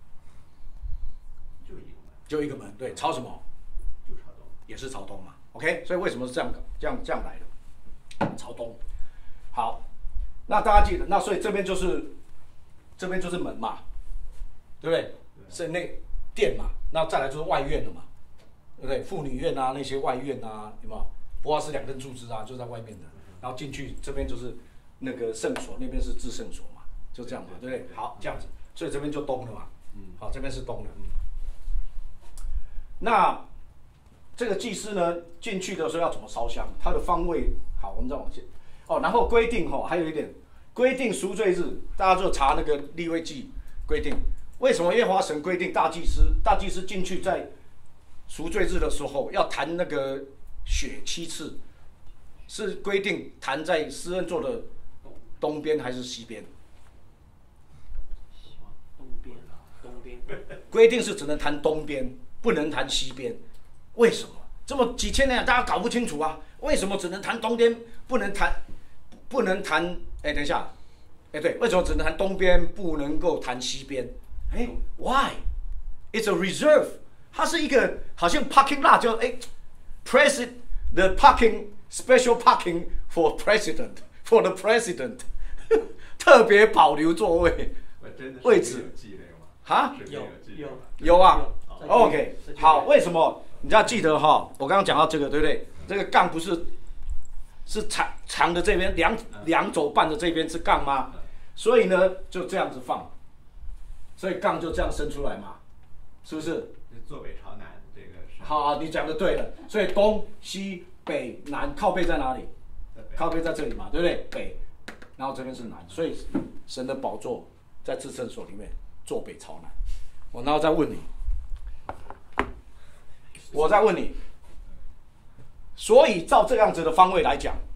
[SPEAKER 2] 就一个门。
[SPEAKER 1] 就一个门，对，朝什么？
[SPEAKER 2] 就朝东。
[SPEAKER 1] 也是朝东嘛。OK， 所以为什么是这样来的？朝东。好，那大家记得，那所以这边就是门嘛，对不对？是内殿嘛，那再来就是外院了嘛，对不对？妇女院啊，那些外院啊，有没有？不过是2根柱子啊，就在外面的，然后进去这边就是那个圣所，那边是至圣所嘛，就这样嘛，对不对？好，这样子，所以这边就东了嘛，好，这边是东的。那这个祭司呢，进去的时候要怎么烧香？它的方位，好，我们再往前。哦，然后规定还有一点规定赎罪日，大家就查那个利未记规定，为什么耶和华神规定大祭司进去在赎罪日的时候要弹那个血7次，是规定弹在施恩座的东边还是西边？
[SPEAKER 3] 东边。
[SPEAKER 1] 规定是只能弹东边，不能弹西边。为什么？这么几千年大家搞不清楚啊？为什么只能弹东边，不能弹？等一下，对，为什么只能弹东边，不能够弹西边？Why? It's a reserve. 它是一个好像 parking lot， 就president the parking special parking for the president， 特别保留座位位置。哈？有啊。OK， 好，为什么？你要记得哈，我刚刚讲到这个，对不对？这个杠不是长的这边两肘半的这边是杠吗？所以呢，就这样子放，所以杠就这样伸出来嘛，是不是？
[SPEAKER 2] 坐北朝南，这个是。
[SPEAKER 1] 好，你讲的对了。所以东西北南靠背在哪里？靠背在这里嘛，对不对？北，然后这边是南，所以神的宝座在至圣所里面坐北朝南。我然后再问你。我再问你，所以照这样子的方位来讲，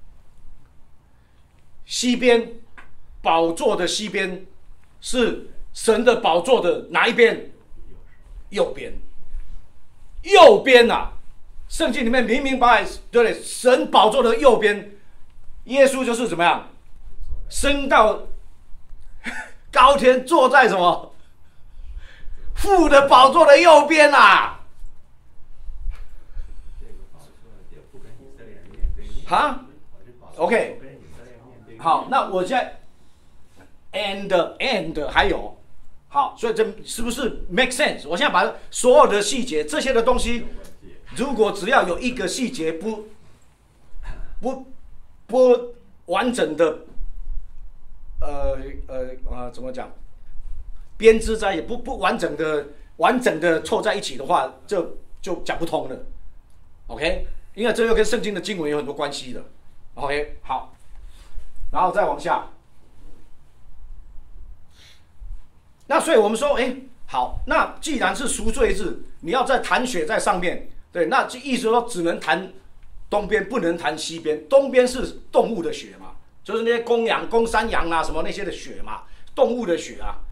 [SPEAKER 1] 西边宝座的西边是神的宝座的哪一边？右边。右边啊，圣经里面明明白白，对不对？神宝座的右边，耶稣就是怎么样？升到高天，坐在什么？父的宝座的右边啊！哈 ，OK， 好，那我现在 and 还有，好，所以这是不是 make sense？ 我现在把所有的细节这些的东西，如果只要有一个细节不完整的，怎么讲？编织在也不完整的凑在一起的话，就讲不通了 ，OK？因为这又跟圣经的经文有很多关系的 ，OK， 好，然后再往下。那所以我们说，好，那既然是赎罪日，你要再弹血在上面，对，那意思说只能弹东边，不能弹西边。东边是动物的血嘛，就是那些公山羊啊什么那些的血嘛，动物的血啊。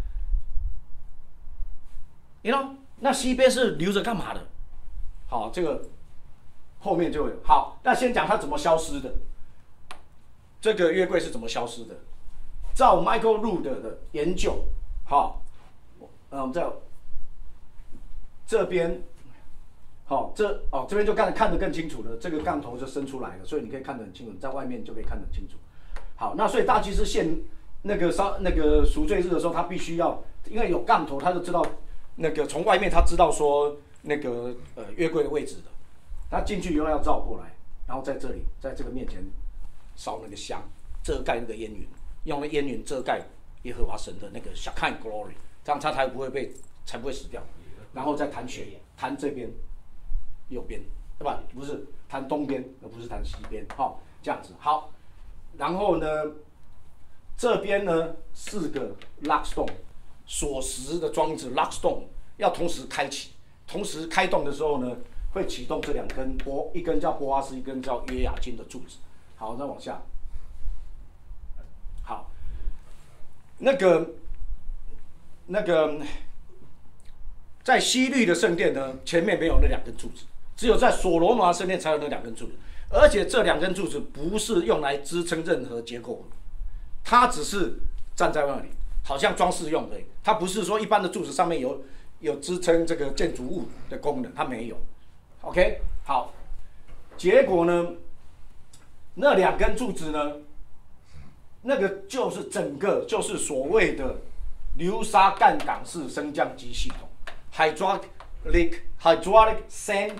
[SPEAKER 1] 那西边是留着干嘛的？好，这个。后面就有好，那先讲它怎么消失的。这个约柜是怎么消失的？照 Michael Rood 的研究，好，在这边，好，这边就看得更清楚了。这个杠头就伸出来了，所以你可以看得很清楚，在外面就可以看得很清楚。好，那所以大祭司献那个赎罪日的时候，他必须要，因为有杠头，他就知道那个从外面他知道说那个约柜的位置的。他进去以后要照过来，然后在这里，在这个面前烧那个香，遮盖那个烟云，用烟云遮盖耶和华神的那个 Shekinah glory， 这样他才不会死掉。然后再弹血，弹这边右边，对吧？不是弹东边，而不是弹西边，这样子好。然后呢，这边呢4个 lock stone 锁匙的装置 lock stone 要同时开启，同时开动的时候呢。会启动这2根一根叫波阿斯，一根叫约雅金的柱子。好，再往下。好， 在西律的圣殿呢，前面没有那2根柱子，只有在所罗门圣殿才有那2根柱子，而且这2根柱子不是用来支撑任何结构，它只是站在那里，好像装饰用的，它不是说一般的柱子上面有支撑这个建筑物的功能，它没有。OK， 好，结果呢，那2根柱子呢，那个就是整个就是所谓的流沙干港式升降机系统 （hydraulic sand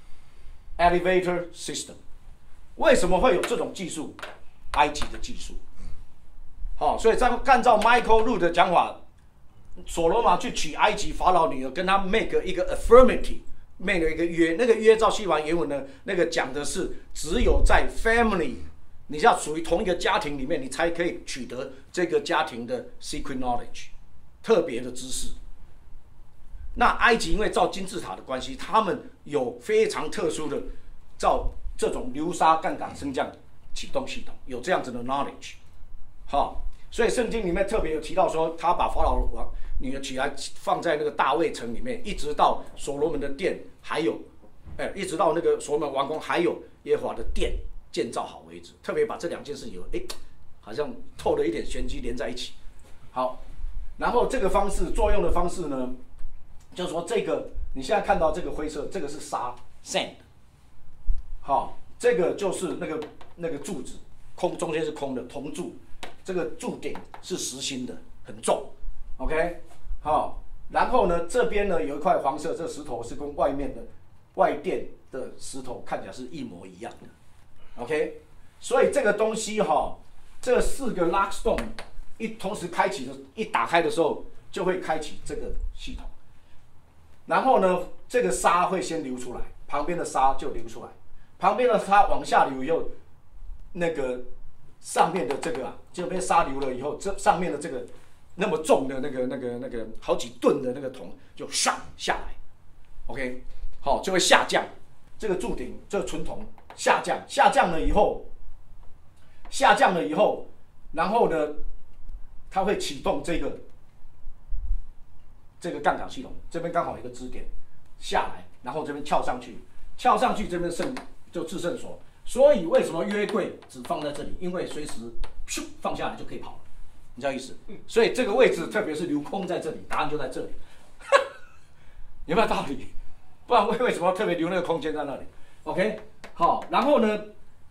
[SPEAKER 1] elevator system）。为什么会有这种技术？埃及的技术。好，所以按照 Michael Rood 的讲法，所罗门去娶埃及法老女儿，跟他 make 一个 affirmative。make 了一个约，那个约照西方原文呢，那个讲的是只有在 family， 你要属于同一个家庭里面，你才可以取得这个家庭的 secret knowledge， 特别的知识。那埃及因为造金字塔的关系，他们有非常特殊的造这种流沙干港升降启动系统，有这样子的 knowledge。好，所以圣经里面特别有提到说，他把法老王女儿娶来放在那个大卫城里面，一直到所罗门的殿，还有，一直到那个所罗门王宫，还有耶和华的殿建造好为止。特别把这2件事有，好像透了一点玄机连在一起。好，然后这个方式作用的方式呢，就是说这个你现在看到这个灰色，这个是沙 sand， 好，这个就是那个柱子，中间是空的铜柱，这个柱顶是实心的，很重。OK， 好，然后呢，这边呢有一块黄色，这石头是跟外面的外殿的石头看起来是一模一样的。OK， 所以这个东西这4个 lock stone 同时开启的，一打开的时候就会开启这个系统。然后呢，这个沙会先流出来，旁边的沙就流出来，旁边的沙往下流以后，那个上面的这个这边沙流了以后，这上面的这个。那么重的那个好几吨的那个铜就上下来 ，OK， 好，就会下降。这个柱顶这个纯铜下降了以后，然后呢，它会启动这个杠杆系统，这边刚好有一个支点下来，然后这边翘上去这边就制胜所。所以为什么约柜只放在这里？因为随时咻放下来就可以跑了。你知道意思？所以这个位置，特别是留空在这里，答案就在这里，有没有道理？不然为什么特别留那个空间在那里 ？OK， 好，然后呢，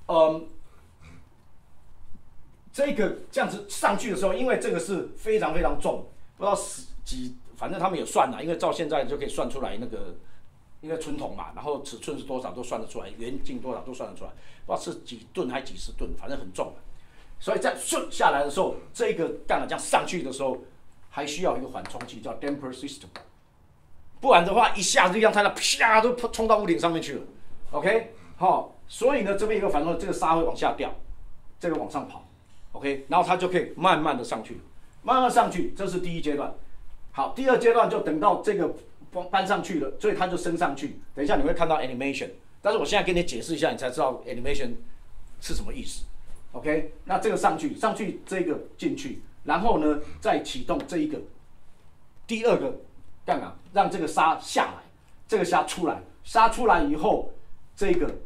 [SPEAKER 1] 这个这样子上去的时候，因为这个是非常非常重，不知道反正他们有算啦，因为照现在就可以算出来那个，因为纯铜嘛，然后尺寸是多少都算得出来，圆径多少都算得出来，不知道是几吨还几十吨，反正很重。所以在顺下来的时候，这个杠杆这样上去的时候，还需要一个缓冲器，叫 damper system。不然的话，一下子力量太大，啪都冲到屋顶上面去了。OK， 好，所以呢，这边有个反冲，这个沙会往下掉，这个往上跑。OK， 然后它就可以慢慢的上去，慢慢上去，这是第一阶段。好，第2阶段就等到这个搬上去了，所以它就升上去。等一下你会看到 animation， 但是我现在跟你解释一下，你才知道 animation 是什么意思。OK， 那这个上去这个进去，然后呢再启动这一个第2个杠杆，让这个沙下来，这个沙出来以后，这个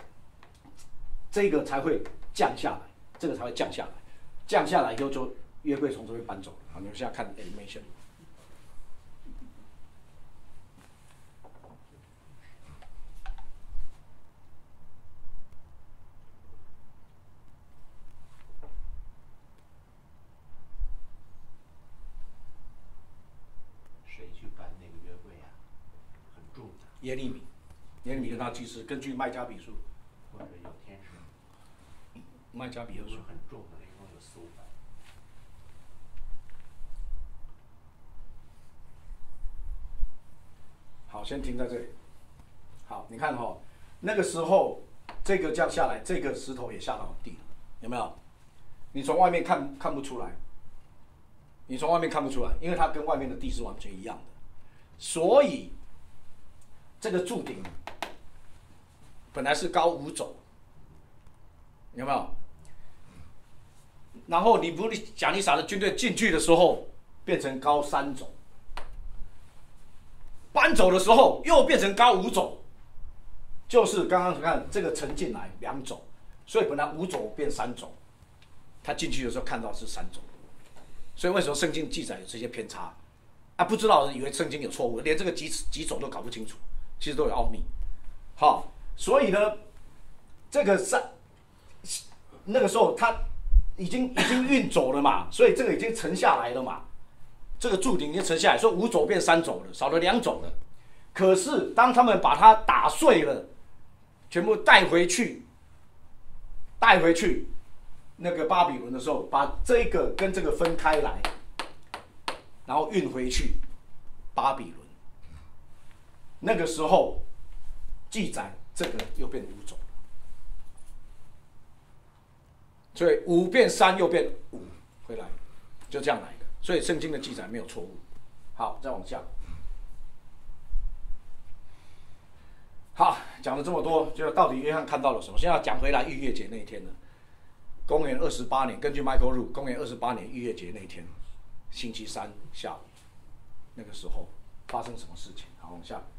[SPEAKER 1] 才会降下来，降下来以后就约柜从这边搬走了。好，你们现在看 animation。耶利米跟他祭司根据麦加比书，
[SPEAKER 3] 或者有天使，
[SPEAKER 1] 麦加比书
[SPEAKER 3] 很重的，一共有400-500。
[SPEAKER 1] 好，先停在这里。好，你看那个时候这个这样下来，这个石头也下到地了，有没有？你从外面看不出来，因为它跟外面的地是完全一样的，所以。这个柱顶本来是高5肘，有没有？然后尼布甲尼撒的军队进去的时候，变成高3肘， 搬走的时候又变成高5肘，就是刚刚看这个沉进来2肘，所以本来5肘变3肘，他进去的时候看到是3肘，所以为什么圣经记载有这些偏差啊？不知道的人以为圣经有错误，连这个几肘都搞不清楚，其实都有奥秘。好，所以呢，这个那个时候他已经运走了嘛，所以这个已经沉下来了嘛，这个柱顶已经沉下来，所以5肘变3肘了，少了2肘了。可是当他们把它打碎了，全部带回去那个巴比伦的时候，把这个跟这个分开来，然后运回去巴比伦。那个时候记载这个又变5肘了，所以5变3又变5回来，就这样来的。所以圣经的记载没有错误。好，再往下。好，讲了这么多，就到底约翰看到了什么？现在要讲回来逾越节那一天了。公元28年，根据 Michael Rood， 公元28年逾越节那一天，星期3下午，那个时候发生什么事情？好，往下。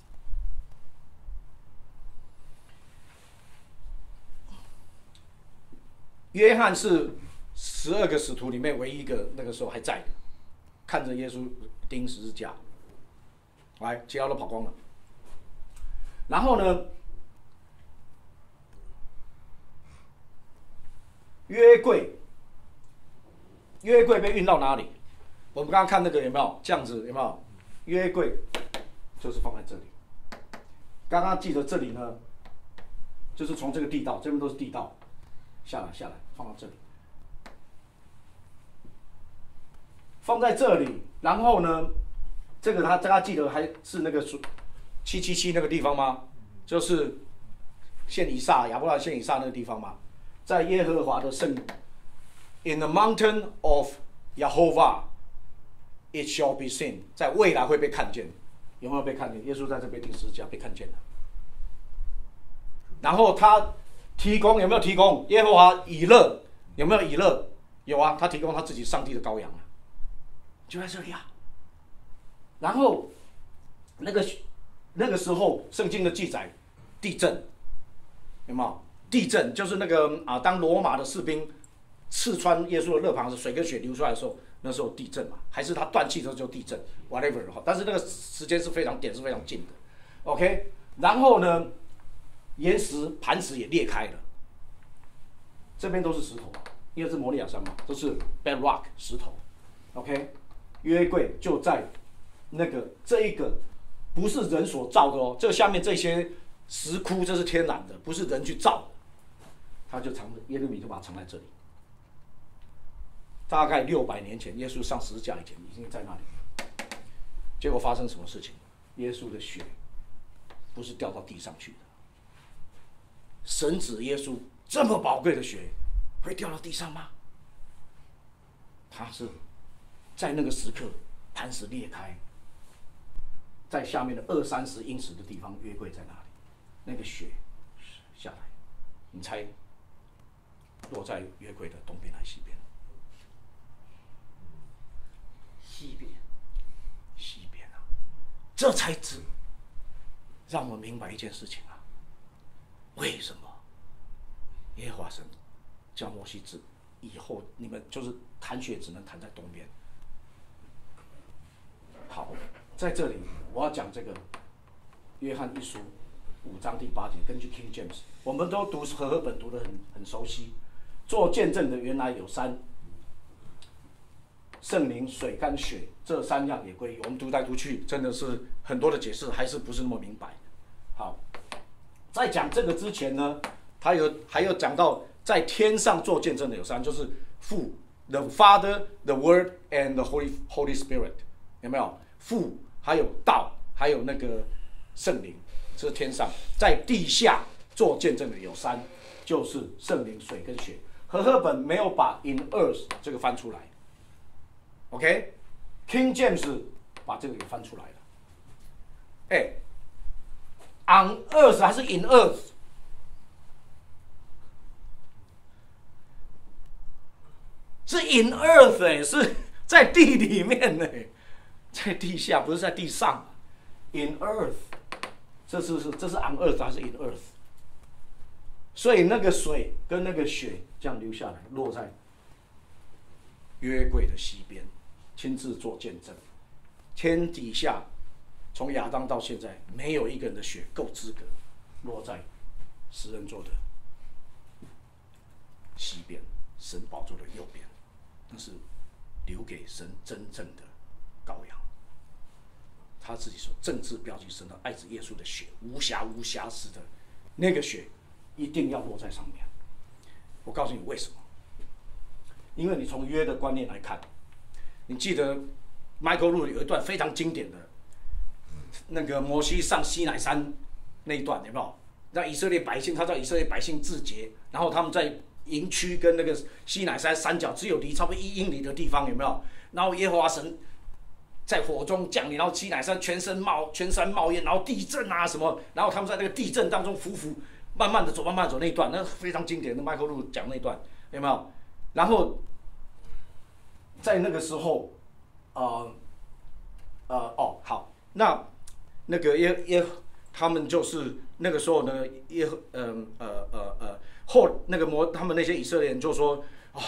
[SPEAKER 1] 约翰是12个使徒里面唯一一个那个时候还在的，看着耶稣钉十字架，来，其他都跑光了。然后呢，约柜被运到哪里？我们刚刚看那个有没有这样子？有没有？约柜就是放在这里。刚刚记得这里呢，就是从这个地道，这边都是地道，下来，放到这里，放在这里。然后呢，这个大家记得还是那个777那个地方吗？就是献以撒，亚伯拉罕献以撒那个地方吗？在耶和华的圣 ，In the mountain of Jehovah, it shall be seen， 在未来会被看见，有没有被看见？耶稣在这边钉十字架被看见了。然后他提供有没有提供？耶和华以勒有没有以勒？有啊，他提供他自己上帝的羔羊啊，就在这里啊。然后那个时候，圣经的记载，地震有没有？地震就是那个当罗马的士兵刺穿耶稣的肋旁时，水跟血流出来的时候，那时候地震嘛，还是他断气之后就地震 ，whatever。但是那个时间是非常近的 ，OK。然后呢，磐石也裂开了，这边都是石头，因为是摩利亚山嘛，都是 bedrock 石头 ，OK。约柜就在这一个不是人所造的哦，这下面这些石窟这是天然的，不是人去造的，他就藏着，耶利米就把它藏在这里。大概600年前，耶稣上十字架以前已经在那里。结果发生什么事情？耶稣的血不是掉到地上去的，神子耶稣这么宝贵的血会掉到地上吗？他是在那个时刻，磐石裂开，在下面的20-30英尺的地方，约柜在哪里？那个血下来，你猜落在约柜的东边还是西边？西边啊！这才让我们明白一件事情啊，为什么耶和华神叫摩西以后你们就是弹血只能弹在东边？好，在这里我要讲这个约翰一书5章第8节，根据 King James， 我们都读和合本读得很熟悉。做见证的原来有3，圣灵、水跟血，这3样也归。我们读来读去，真的是很多的解释还是不是那么明白。好，在讲这个之前呢，还有讲到在天上做见证的有3，就是父 ，the Father, the Word and the Holy Spirit， 有没有？父，还有道，还有那个圣灵，这是天上。在地下做见证的有3，就是圣灵、水跟血。和合本没有把 in earth 这个翻出来 ，OK？King James 把这个给翻出来了。on earth 还是 in earth？ 是 in earth 是在地里面在地下，不是在地上。 in earth， 这是 on earth 还是 in earth？ 所以那个水跟那个血这样流下来，落在约柜的西边，亲自做见证。天底下从亚当到现在，没有一个人的血够资格落在食人座的西边，神宝座的右边，那是留给神真正的羔羊。他自己说，政治标记神的爱子耶稣的血，无瑕疵的那个血，一定要落在上面。我告诉你为什么？因为你从约的观念来看，你记得 Michael Rood 有一段非常经典的，那个摩西上西乃山那一段，有没有？让以色列百姓，他叫以色列百姓自洁，然后他们在营区跟那个西乃山山脚只有离差不多1英里的地方，有没有？然后耶和华神在火中降临，然后西乃山全山冒烟，然后地震啊什么，然后他们在那个地震当中慢慢的走那一段，那非常经典的 Michael Rood 讲那一段，有没有？然后在那个时候，好，那个他们就是那个时候呢，他们那些以色列人就说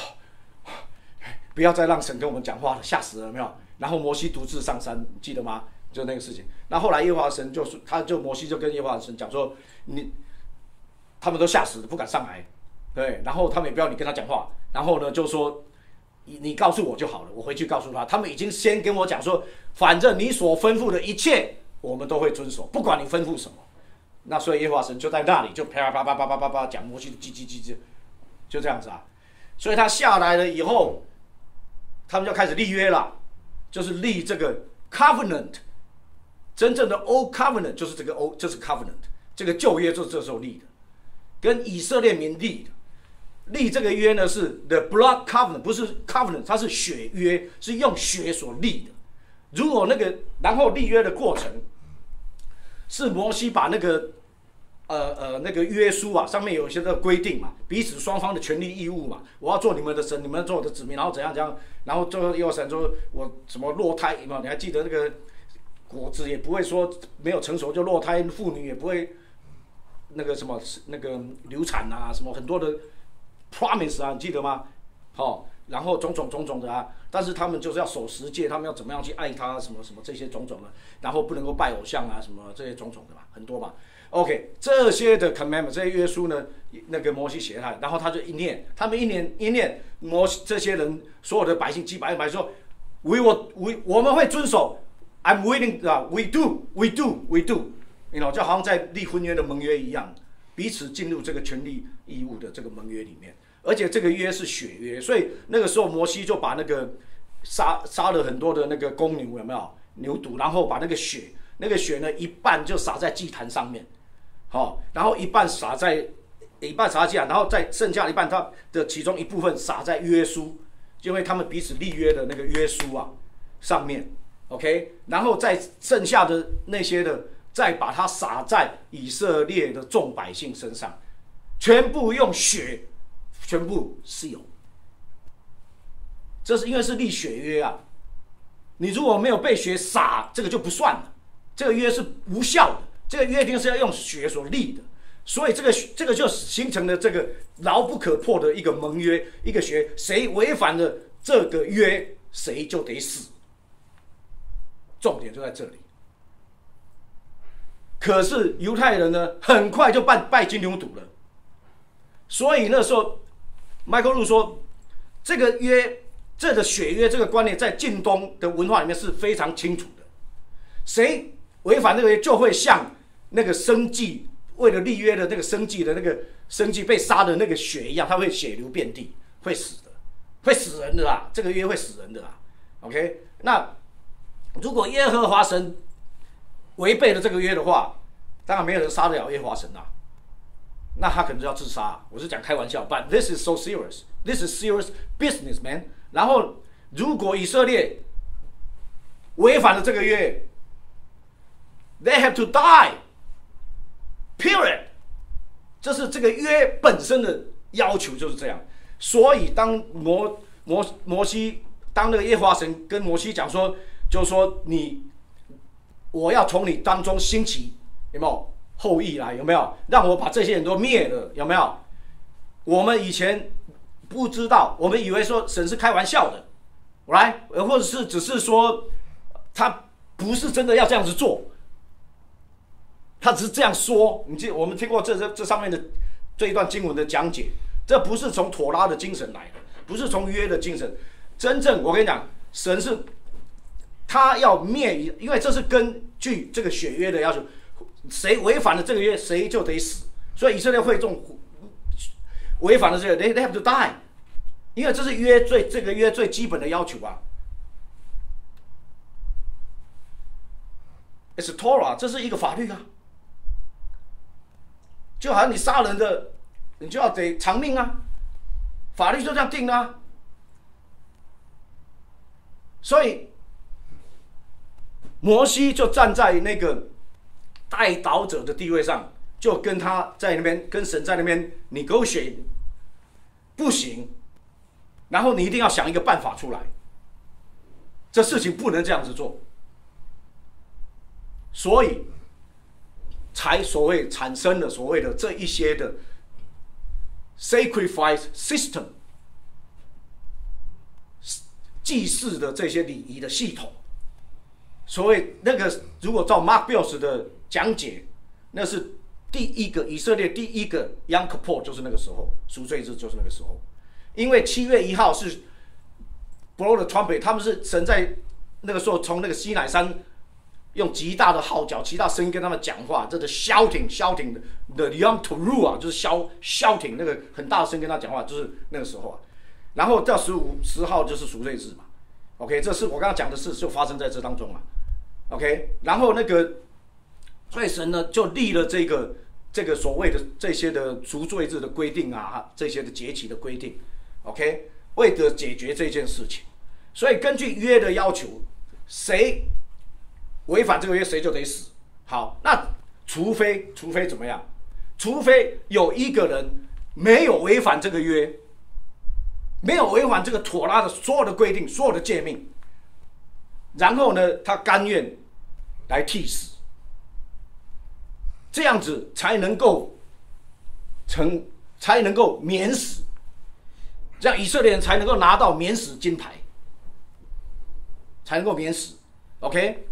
[SPEAKER 1] 不要再让神跟我们讲话了，吓死了，有没有？然后摩西独自上山，你记得吗？就那个事情。那后来耶和华神摩西就跟耶和华神讲说，他们都吓死了，不敢上来，对，然后他们也不要你跟他讲话，然后呢就说你告诉我就好了，我回去告诉他。他们已经先跟我讲说，反正你所吩咐的一切，我们都会遵守，不管你吩咐什么。那所以耶和华神就在那里就啪啪啪啪啪啪啪讲摩西的叽，就这样子啊。所以他下来了以后，他们就开始立约了，就是立这个 covenant， 真正的 old covenant 就是这个 old， 就是 covenant， 这个旧约就是这时候立的，跟以色列民立的。立这个约呢是 the blood covenant， 不是 covenant， 它是血约，是用血所立的。如果然后立约的过程是摩西把那个约书啊，上面有一些的规定嘛，彼此双方的权利义务嘛，我要做你们的神，你们要做我的子民，然后怎样，然后最后耶和华神说我什么落胎嘛，你还记得那个果子也不会说没有成熟就落胎，妇女也不会那个什么那个流产啊，什么很多的 promise 啊，你记得吗？然后种种的啊，但是他们就是要守十诫，他们要怎么样去爱他，什么这些种种的，然后不能够拜偶像啊，什么这些种种的嘛，很多嘛。OK， 这些的 commandment 这些约书呢，那个摩西写下来，然后他就一念，他们一念，摩西这些人所有的百姓几百人说，我们会遵守 ，I'm willing 啊 ，we do， 就好像在立婚约的盟约一样，彼此进入这个权利义务的这个盟约里面。而且这个约是血约，所以那个时候摩西就把那个杀了很多的那个公牛，有没有牛犊？然后把那个血呢一半就撒在祭坛上面，然后一半撒在祭坛，然后再剩下的一半，它的其中一部分撒在约书，因为他们彼此立约的那个约书啊上面 ，OK， 然后再剩下的那些的，再把它撒在以色列的众百姓身上，全部用血。全部seal，这是因为是立血约啊。你如果没有被血洒，这个就不算了，这个约是无效的。这个约定是要用血所立的，所以这个就形成了这个牢不可破的一个盟约，一个血，谁违反了这个约，谁就得死。重点就在这里。可是犹太人呢，很快就拜金牛犊了，所以那时候。Michael Rood 说，这个约，这个血约这个观念，在近东的文化里面是非常清楚的。谁违反这个约，就会像那个生祭为了立约的那个生祭的那个生祭被杀的那个血一样，它会血流遍地，会死的，会死人的啦。这个约会死人的啦。OK， 那如果耶和华神违背了这个约的话，当然没有人杀得了耶和华神啦。那他可能就要自杀，我是讲开玩笑 ，but this is so serious, this is serious business, man。然后，如果以色列违反了这个约 ，they have to die, period。这是这个约本身的要求就是这样。所以当摩西，当那个耶和华神跟摩西讲说，就是说你我要从你当中兴起有没有后裔来？有没有让我把这些人都灭了？有没有？我们以前不知道，我们以为说神是开玩笑的，来，或者是只是说他不是真的要这样子做，他只是这样说。我们听过这上面的这一段经文的讲解，这不是从妥拉的精神来的，不是从约的精神。真正我跟你讲，神是他要灭，因为这是根据这个血约的要求，谁违反了这个约，谁就得死。所以以色列会众违反了这个 they have to die， 因为这是这个约最基本的要求啊。It's Torah， 这是一个法律啊，就好像你杀人的，你就要得偿命啊，法律就这样定啊。所以摩西就站在那个代祷者的地位上，就跟他在那边跟神在那边negotiate，不行，然后你一定要想一个办法出来，这事情不能这样子做，所以才所谓产生了所谓的这一些的 sacrifice system， 祭祀的这些礼仪的系统。所谓那个，如果照 Mark Bills 的讲解，那是以色列第一个 Yom Kippur， 就是那个时候，赎罪日就是那个时候。因为7月1号是 blow the trumpet， 他们是神在那个时候从那个西乃山用极大的号角、极大声音跟他们讲话，这个 shouting the Yom Teruah 就是 shouting 那个很大的声音跟他讲话，就是那个时候啊。然后到10号就是赎罪日嘛。OK， 这是我刚刚讲的事，就发生在这当中啊。OK， 然后那个，所以神呢就立了这个所谓的这些的赎罪日的规定啊，这些的节期的规定。OK， 为了解决这件事情，所以根据约的要求，谁违反这个约，谁就得死。好，那除非怎么样？除非有一个人没有违反这个约，没有违反这个妥拉的所有的规定、所有的诫命，然后呢，他甘愿来替死，这样子才能够免死，这样以色列人才能够拿到免死金牌，才能够免死。OK，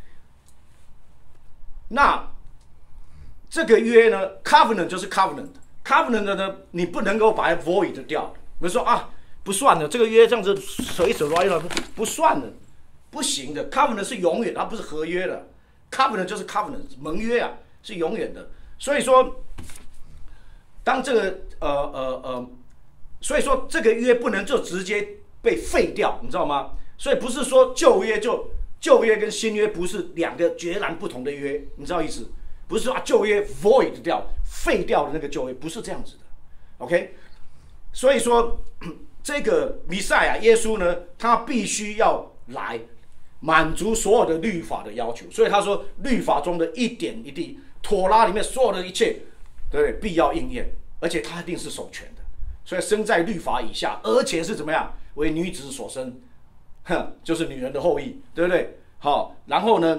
[SPEAKER 1] 那这个约呢 ，covenant 就是 covenant 呢，你不能够把它 void 掉。比如说啊，不算了，这个约这样子扯一扯了，不算了，不行的。covenant 是永远，它不是合约的。covenant 就是 covenant， 盟约啊，是永远的。所以说，当这个所以说这个约不能就直接被废掉，你知道吗？所以不是说旧约跟新约不是两个截然不同的约，你知道意思？不是说旧约 void 掉、废掉的那个旧约，不是这样子的。OK， 所以说这个弥赛亚耶稣呢，他必须要来满足所有的律法的要求，所以他说律法中的一点一滴，妥拉里面所有的一切，对不对？必要应验，而且他一定是守全的。所以生在律法以下，而且是怎么样？为女子所生，就是女人的后裔，对不对？好，然后呢，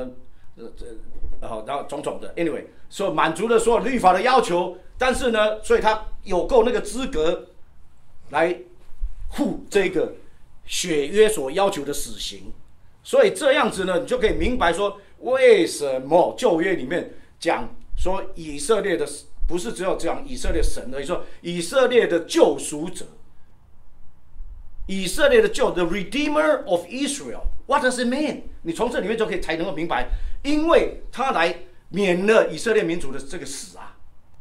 [SPEAKER 1] 然后种种的 ，anyway， 所以满足了所有律法的要求，但是呢，所以他有够那个资格来负这个血约所要求的死刑。所以这样子呢，你就可以明白说，为什么旧约里面讲说以色列的不是只有讲以色列神而已，说以色列的救赎者，以色列的the Redeemer of Israel。What does it mean？ 你从这里面就可以才能够明白，因为他来免了以色列民族的这个死啊，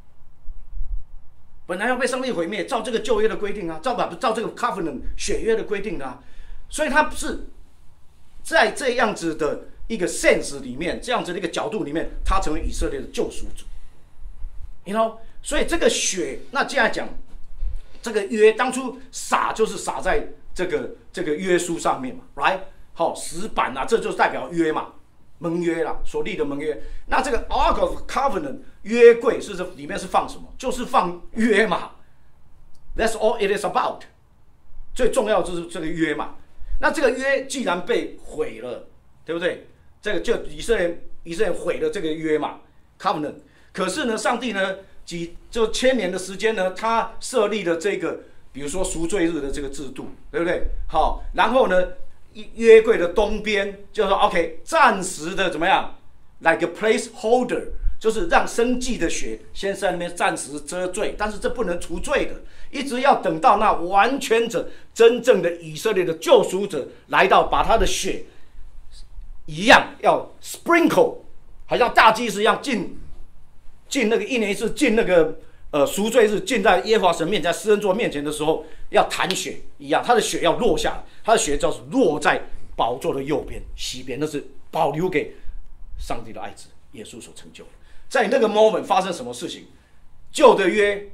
[SPEAKER 1] 本来要被上帝毁灭，照这个旧约的规定啊，照这个 covenant 血约的规定啊，所以他是在这样子的一个 sense 里面，这样子的一个角度里面，他成为以色列的救赎主。You know， 所以这个血，那既然讲这个约，当初撒就是撒在这个约书上面嘛 ，right？ 好，石板啊，这就是代表约嘛，盟约啦，所立的盟约。那这个 Ark of Covenant 约柜是这里面是放什么？就是放约嘛。That's all it is about。最重要就是这个约嘛。那这个约既然被毁了，对不对？ 这个就以色列毁了这个约嘛 ，covenant。可是呢，上帝呢，就千年的时间呢，他设立了这个，比如说赎罪日的这个制度，对不对？好，然后呢，约柜的东边就说 OK， 暂时的怎么样 ，like a placeholder， 就是让生祭的血先在那边暂时遮罪，但是这不能除罪的，一直要等到那完全者、真正的以色列的救赎者来到，把他的血一样要 sprinkle， 好像大祭司一样进那个一年一次进那个赎罪日，进在耶和华神面前，在施恩座面前的时候，要弹血一样，他的血要落下来，他的血就是落在宝座的右边、西边，那是保留给上帝的爱子耶稣所成就的。在那个 moment 发生什么事情？旧的约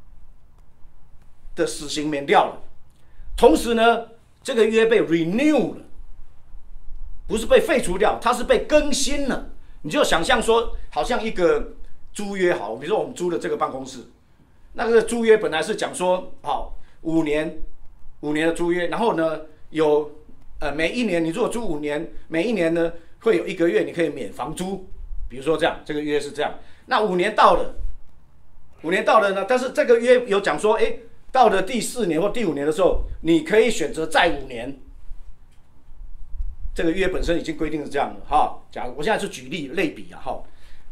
[SPEAKER 1] 的死刑免掉了，同时呢，这个约被 renew 了，不是被废除掉，它是被更新了。你就想象说，好像一个租约好，比如说我们租的这个办公室，那个租约本来是讲说，好5年的租约，然后呢有每一年你如果租5年，每一年呢会有1个月你可以免房租，比如说这样，这个约是这样。那5年到了呢，但是这个约有讲说，到了第4年或第5年的时候，你可以选择再5年。这个约本身已经规定是这样的哈。假如我现在是举例类比啊哈，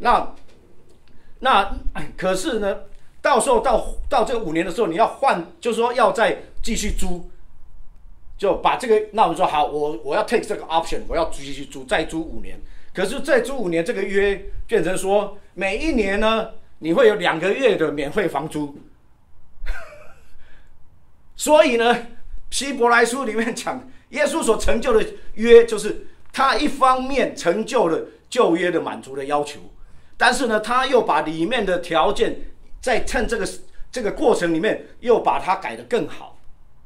[SPEAKER 1] 那可是呢，到时候到这个5年的时候，你要换，就是说要再继续租，就把这个，那我们说好，我要 take 这个 option， 我要继续租，再租5年。可是再租5年，这个约变成说，每一年呢，你会有2个月的免费房租。所以呢，希伯来书里面讲，耶稣所成就的约，就是他一方面成就了旧约的满足的要求，但是呢，他又把里面的条件，在趁这个过程里面，又把它改得更好。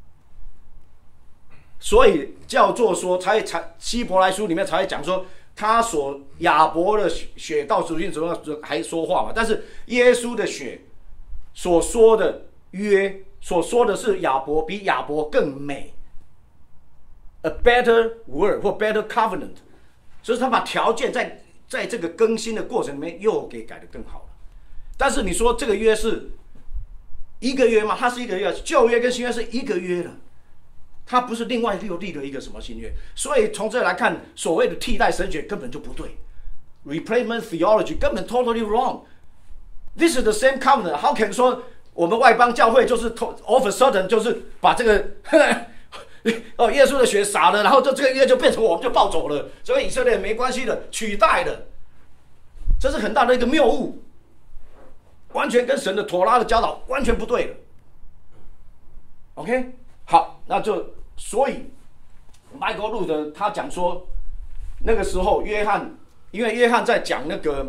[SPEAKER 1] 所以叫做说，希伯来书里面才会讲说，他所亚伯的血到主进之后还说话嘛，但是耶稣的血所说的约，所说的是亚伯比亚伯更美 ，a better word 或 better covenant， 所以他把条件在这个更新的过程里面又给改得更好了。但是你说这个约是1个约吗？它是1个约，旧约跟新约是1个约的。它不是另外又立了一个什么新约，所以从这来看，所谓的替代神学根本就不对 ，replacement theology 根本 totally wrong。This is the same covenant. How can 说我们外邦教会就是 all of a sudden 就是把这个耶稣的血洒了，然后这个约就变成我们就抱走了，所以以色列没关系的，取代的，这是很大的一个谬误，完全跟神的妥拉的教导完全不对的。OK， 好，那就。所以，麦克路德他讲说，那个时候约翰，因为约翰在讲那个，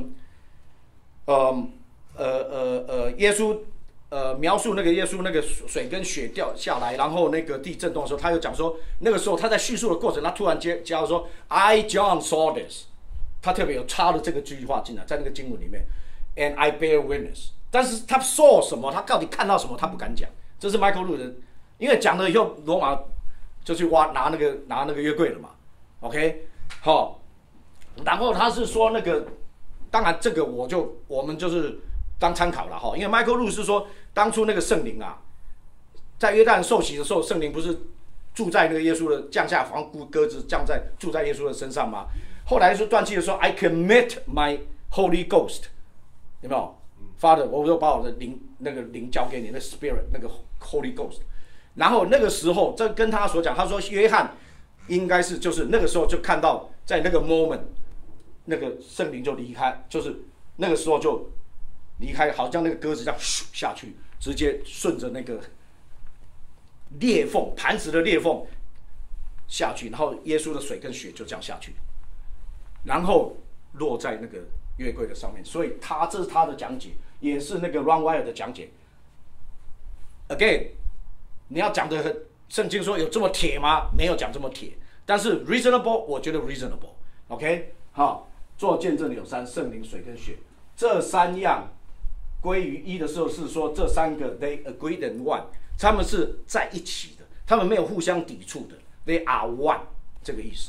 [SPEAKER 1] 耶稣，描述那个耶稣那个水跟血掉下来，然后那个地震动的时候，他又讲说，那个时候他在叙述的过程，他突然加说 ，I John saw this， 他特别有插了这个句话进来，在那个经文里面 ，and I bear witness， 但是他 saw 什么，他到底看到什么，他不敢讲，这是麦克路德，因为讲了以后，罗马。就去拿那个约柜了嘛 ，OK， 好，然后他是说那个，当然这个我们就是当参考了哈，因为麦克路是说当初那个圣灵啊，在约旦受洗的时候，圣灵不是住在那个耶稣的降下，好像鸽子住在耶稣的身上吗？后来是断气的时候 ，I commit my Holy Ghost， 有没有 ？Father， 我就把我的那个灵交给你，那 Spirit 那个 Holy Ghost。然后那个时候，这跟他所讲，他说约翰应该是就是那个时候就看到，在那个 moment， 那个圣灵就离开，就是那个时候就离开，好像那个鸽子这样咻下去，直接顺着那个裂缝，磐石的裂缝下去，然后耶稣的水跟血就这样下去，然后落在那个约柜的上面。所以这是他的讲解，也是那个 Ron Wire 的讲解。Again。你要讲的圣经说有这么铁吗？没有讲这么铁，但是 reasonable， 我觉得 reasonable。OK， 好，做见证的有3，圣灵、水跟血，这3样归于一的时候是说这3个 they agreed in one， 他们是在一起的，他们没有互相抵触的 ，they are one 这个意思。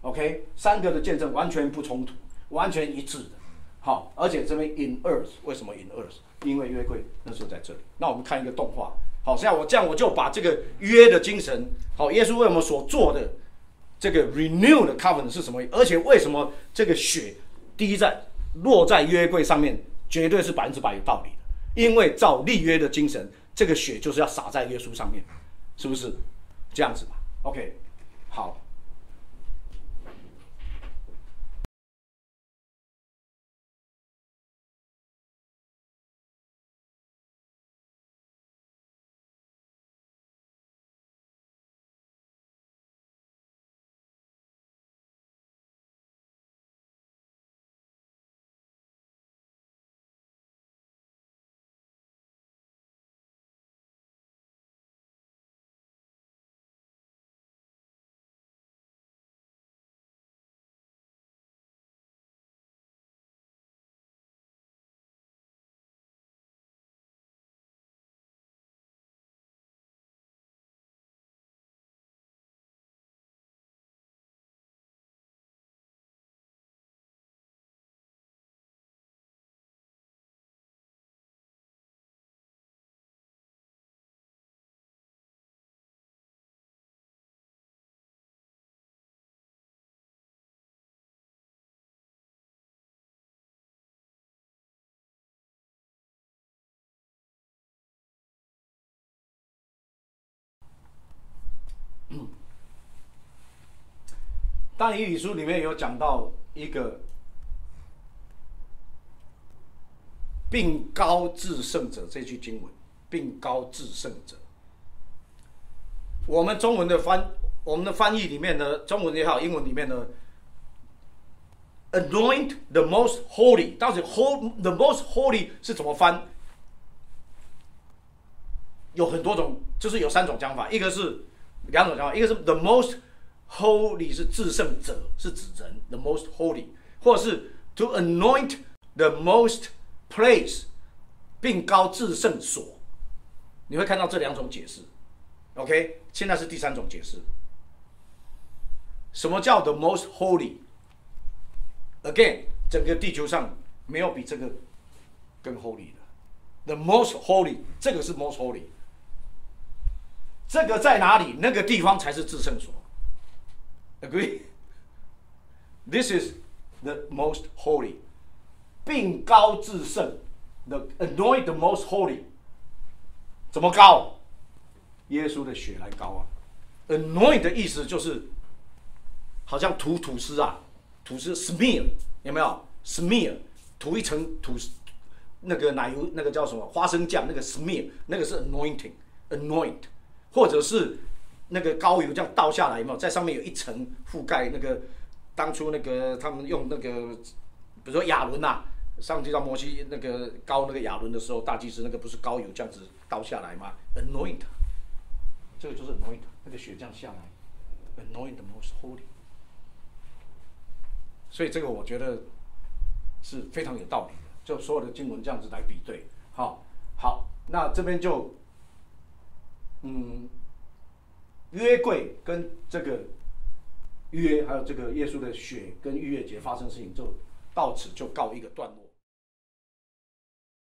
[SPEAKER 1] OK， 三个的见证完全不冲突，完全一致的。好，而且这边 in earth 为什么 in earth？ 因为约柜那时候在这里。那我们看一个动画。好，这样我就把这个约的精神，好，耶稣为我们所做的这个 renew 的 covenant 是什么？而且为什么这个血落在约柜上面，绝对是100%有道理的。因为照立约的精神，这个血就是要洒在耶稣上面，是不是这样子嘛 ？OK， 好。但以理书里面有讲到一个并高至圣者这句经文，并高至圣者。我们的翻译里面呢，中文也好，英文里面呢 ，anoint the most holy， 到底 the most holy 是怎么翻？有很多种，就是有3种讲法，2种讲法，一个是 the most holy 是至圣者，是指人 the most holy， 或者是 to anoint the most place， 并高至圣所。你会看到这2种解释。OK， 现在是第3种解释。什么叫 the most holy？ Again， 整个地球上没有比这个更 holy 的。The most holy， 这个是 most holy。这个在哪里？那个地方才是至圣所。Agree? This is the most holy， 并高至圣 ，the anoint the most holy， 怎么高？耶稣的血来高啊 ！Anoint 的意思就是好像吐司啊，吐司 smear 有没有 ？smear 涂一层那个奶油，那个叫什么花生酱，那个 smear 那个是 anoint， 或者是那个膏油这样倒下来，有没有？在上面有一层覆盖那个当初那个他们用那个，比如说亚伦呐，上去到摩西那个膏那个亚伦的时候，大祭司那个不是膏油这样子倒下来吗 ？anoint， 这个就是 anoint， 那个血这样下来 ，anoint the most holy。所以这个我觉得是非常有道理的，就所有的经文这样子来比对。好，那这边就约柜跟这个约，还有这个耶稣的血跟逾越节发生的事情，就到此就告一个段落。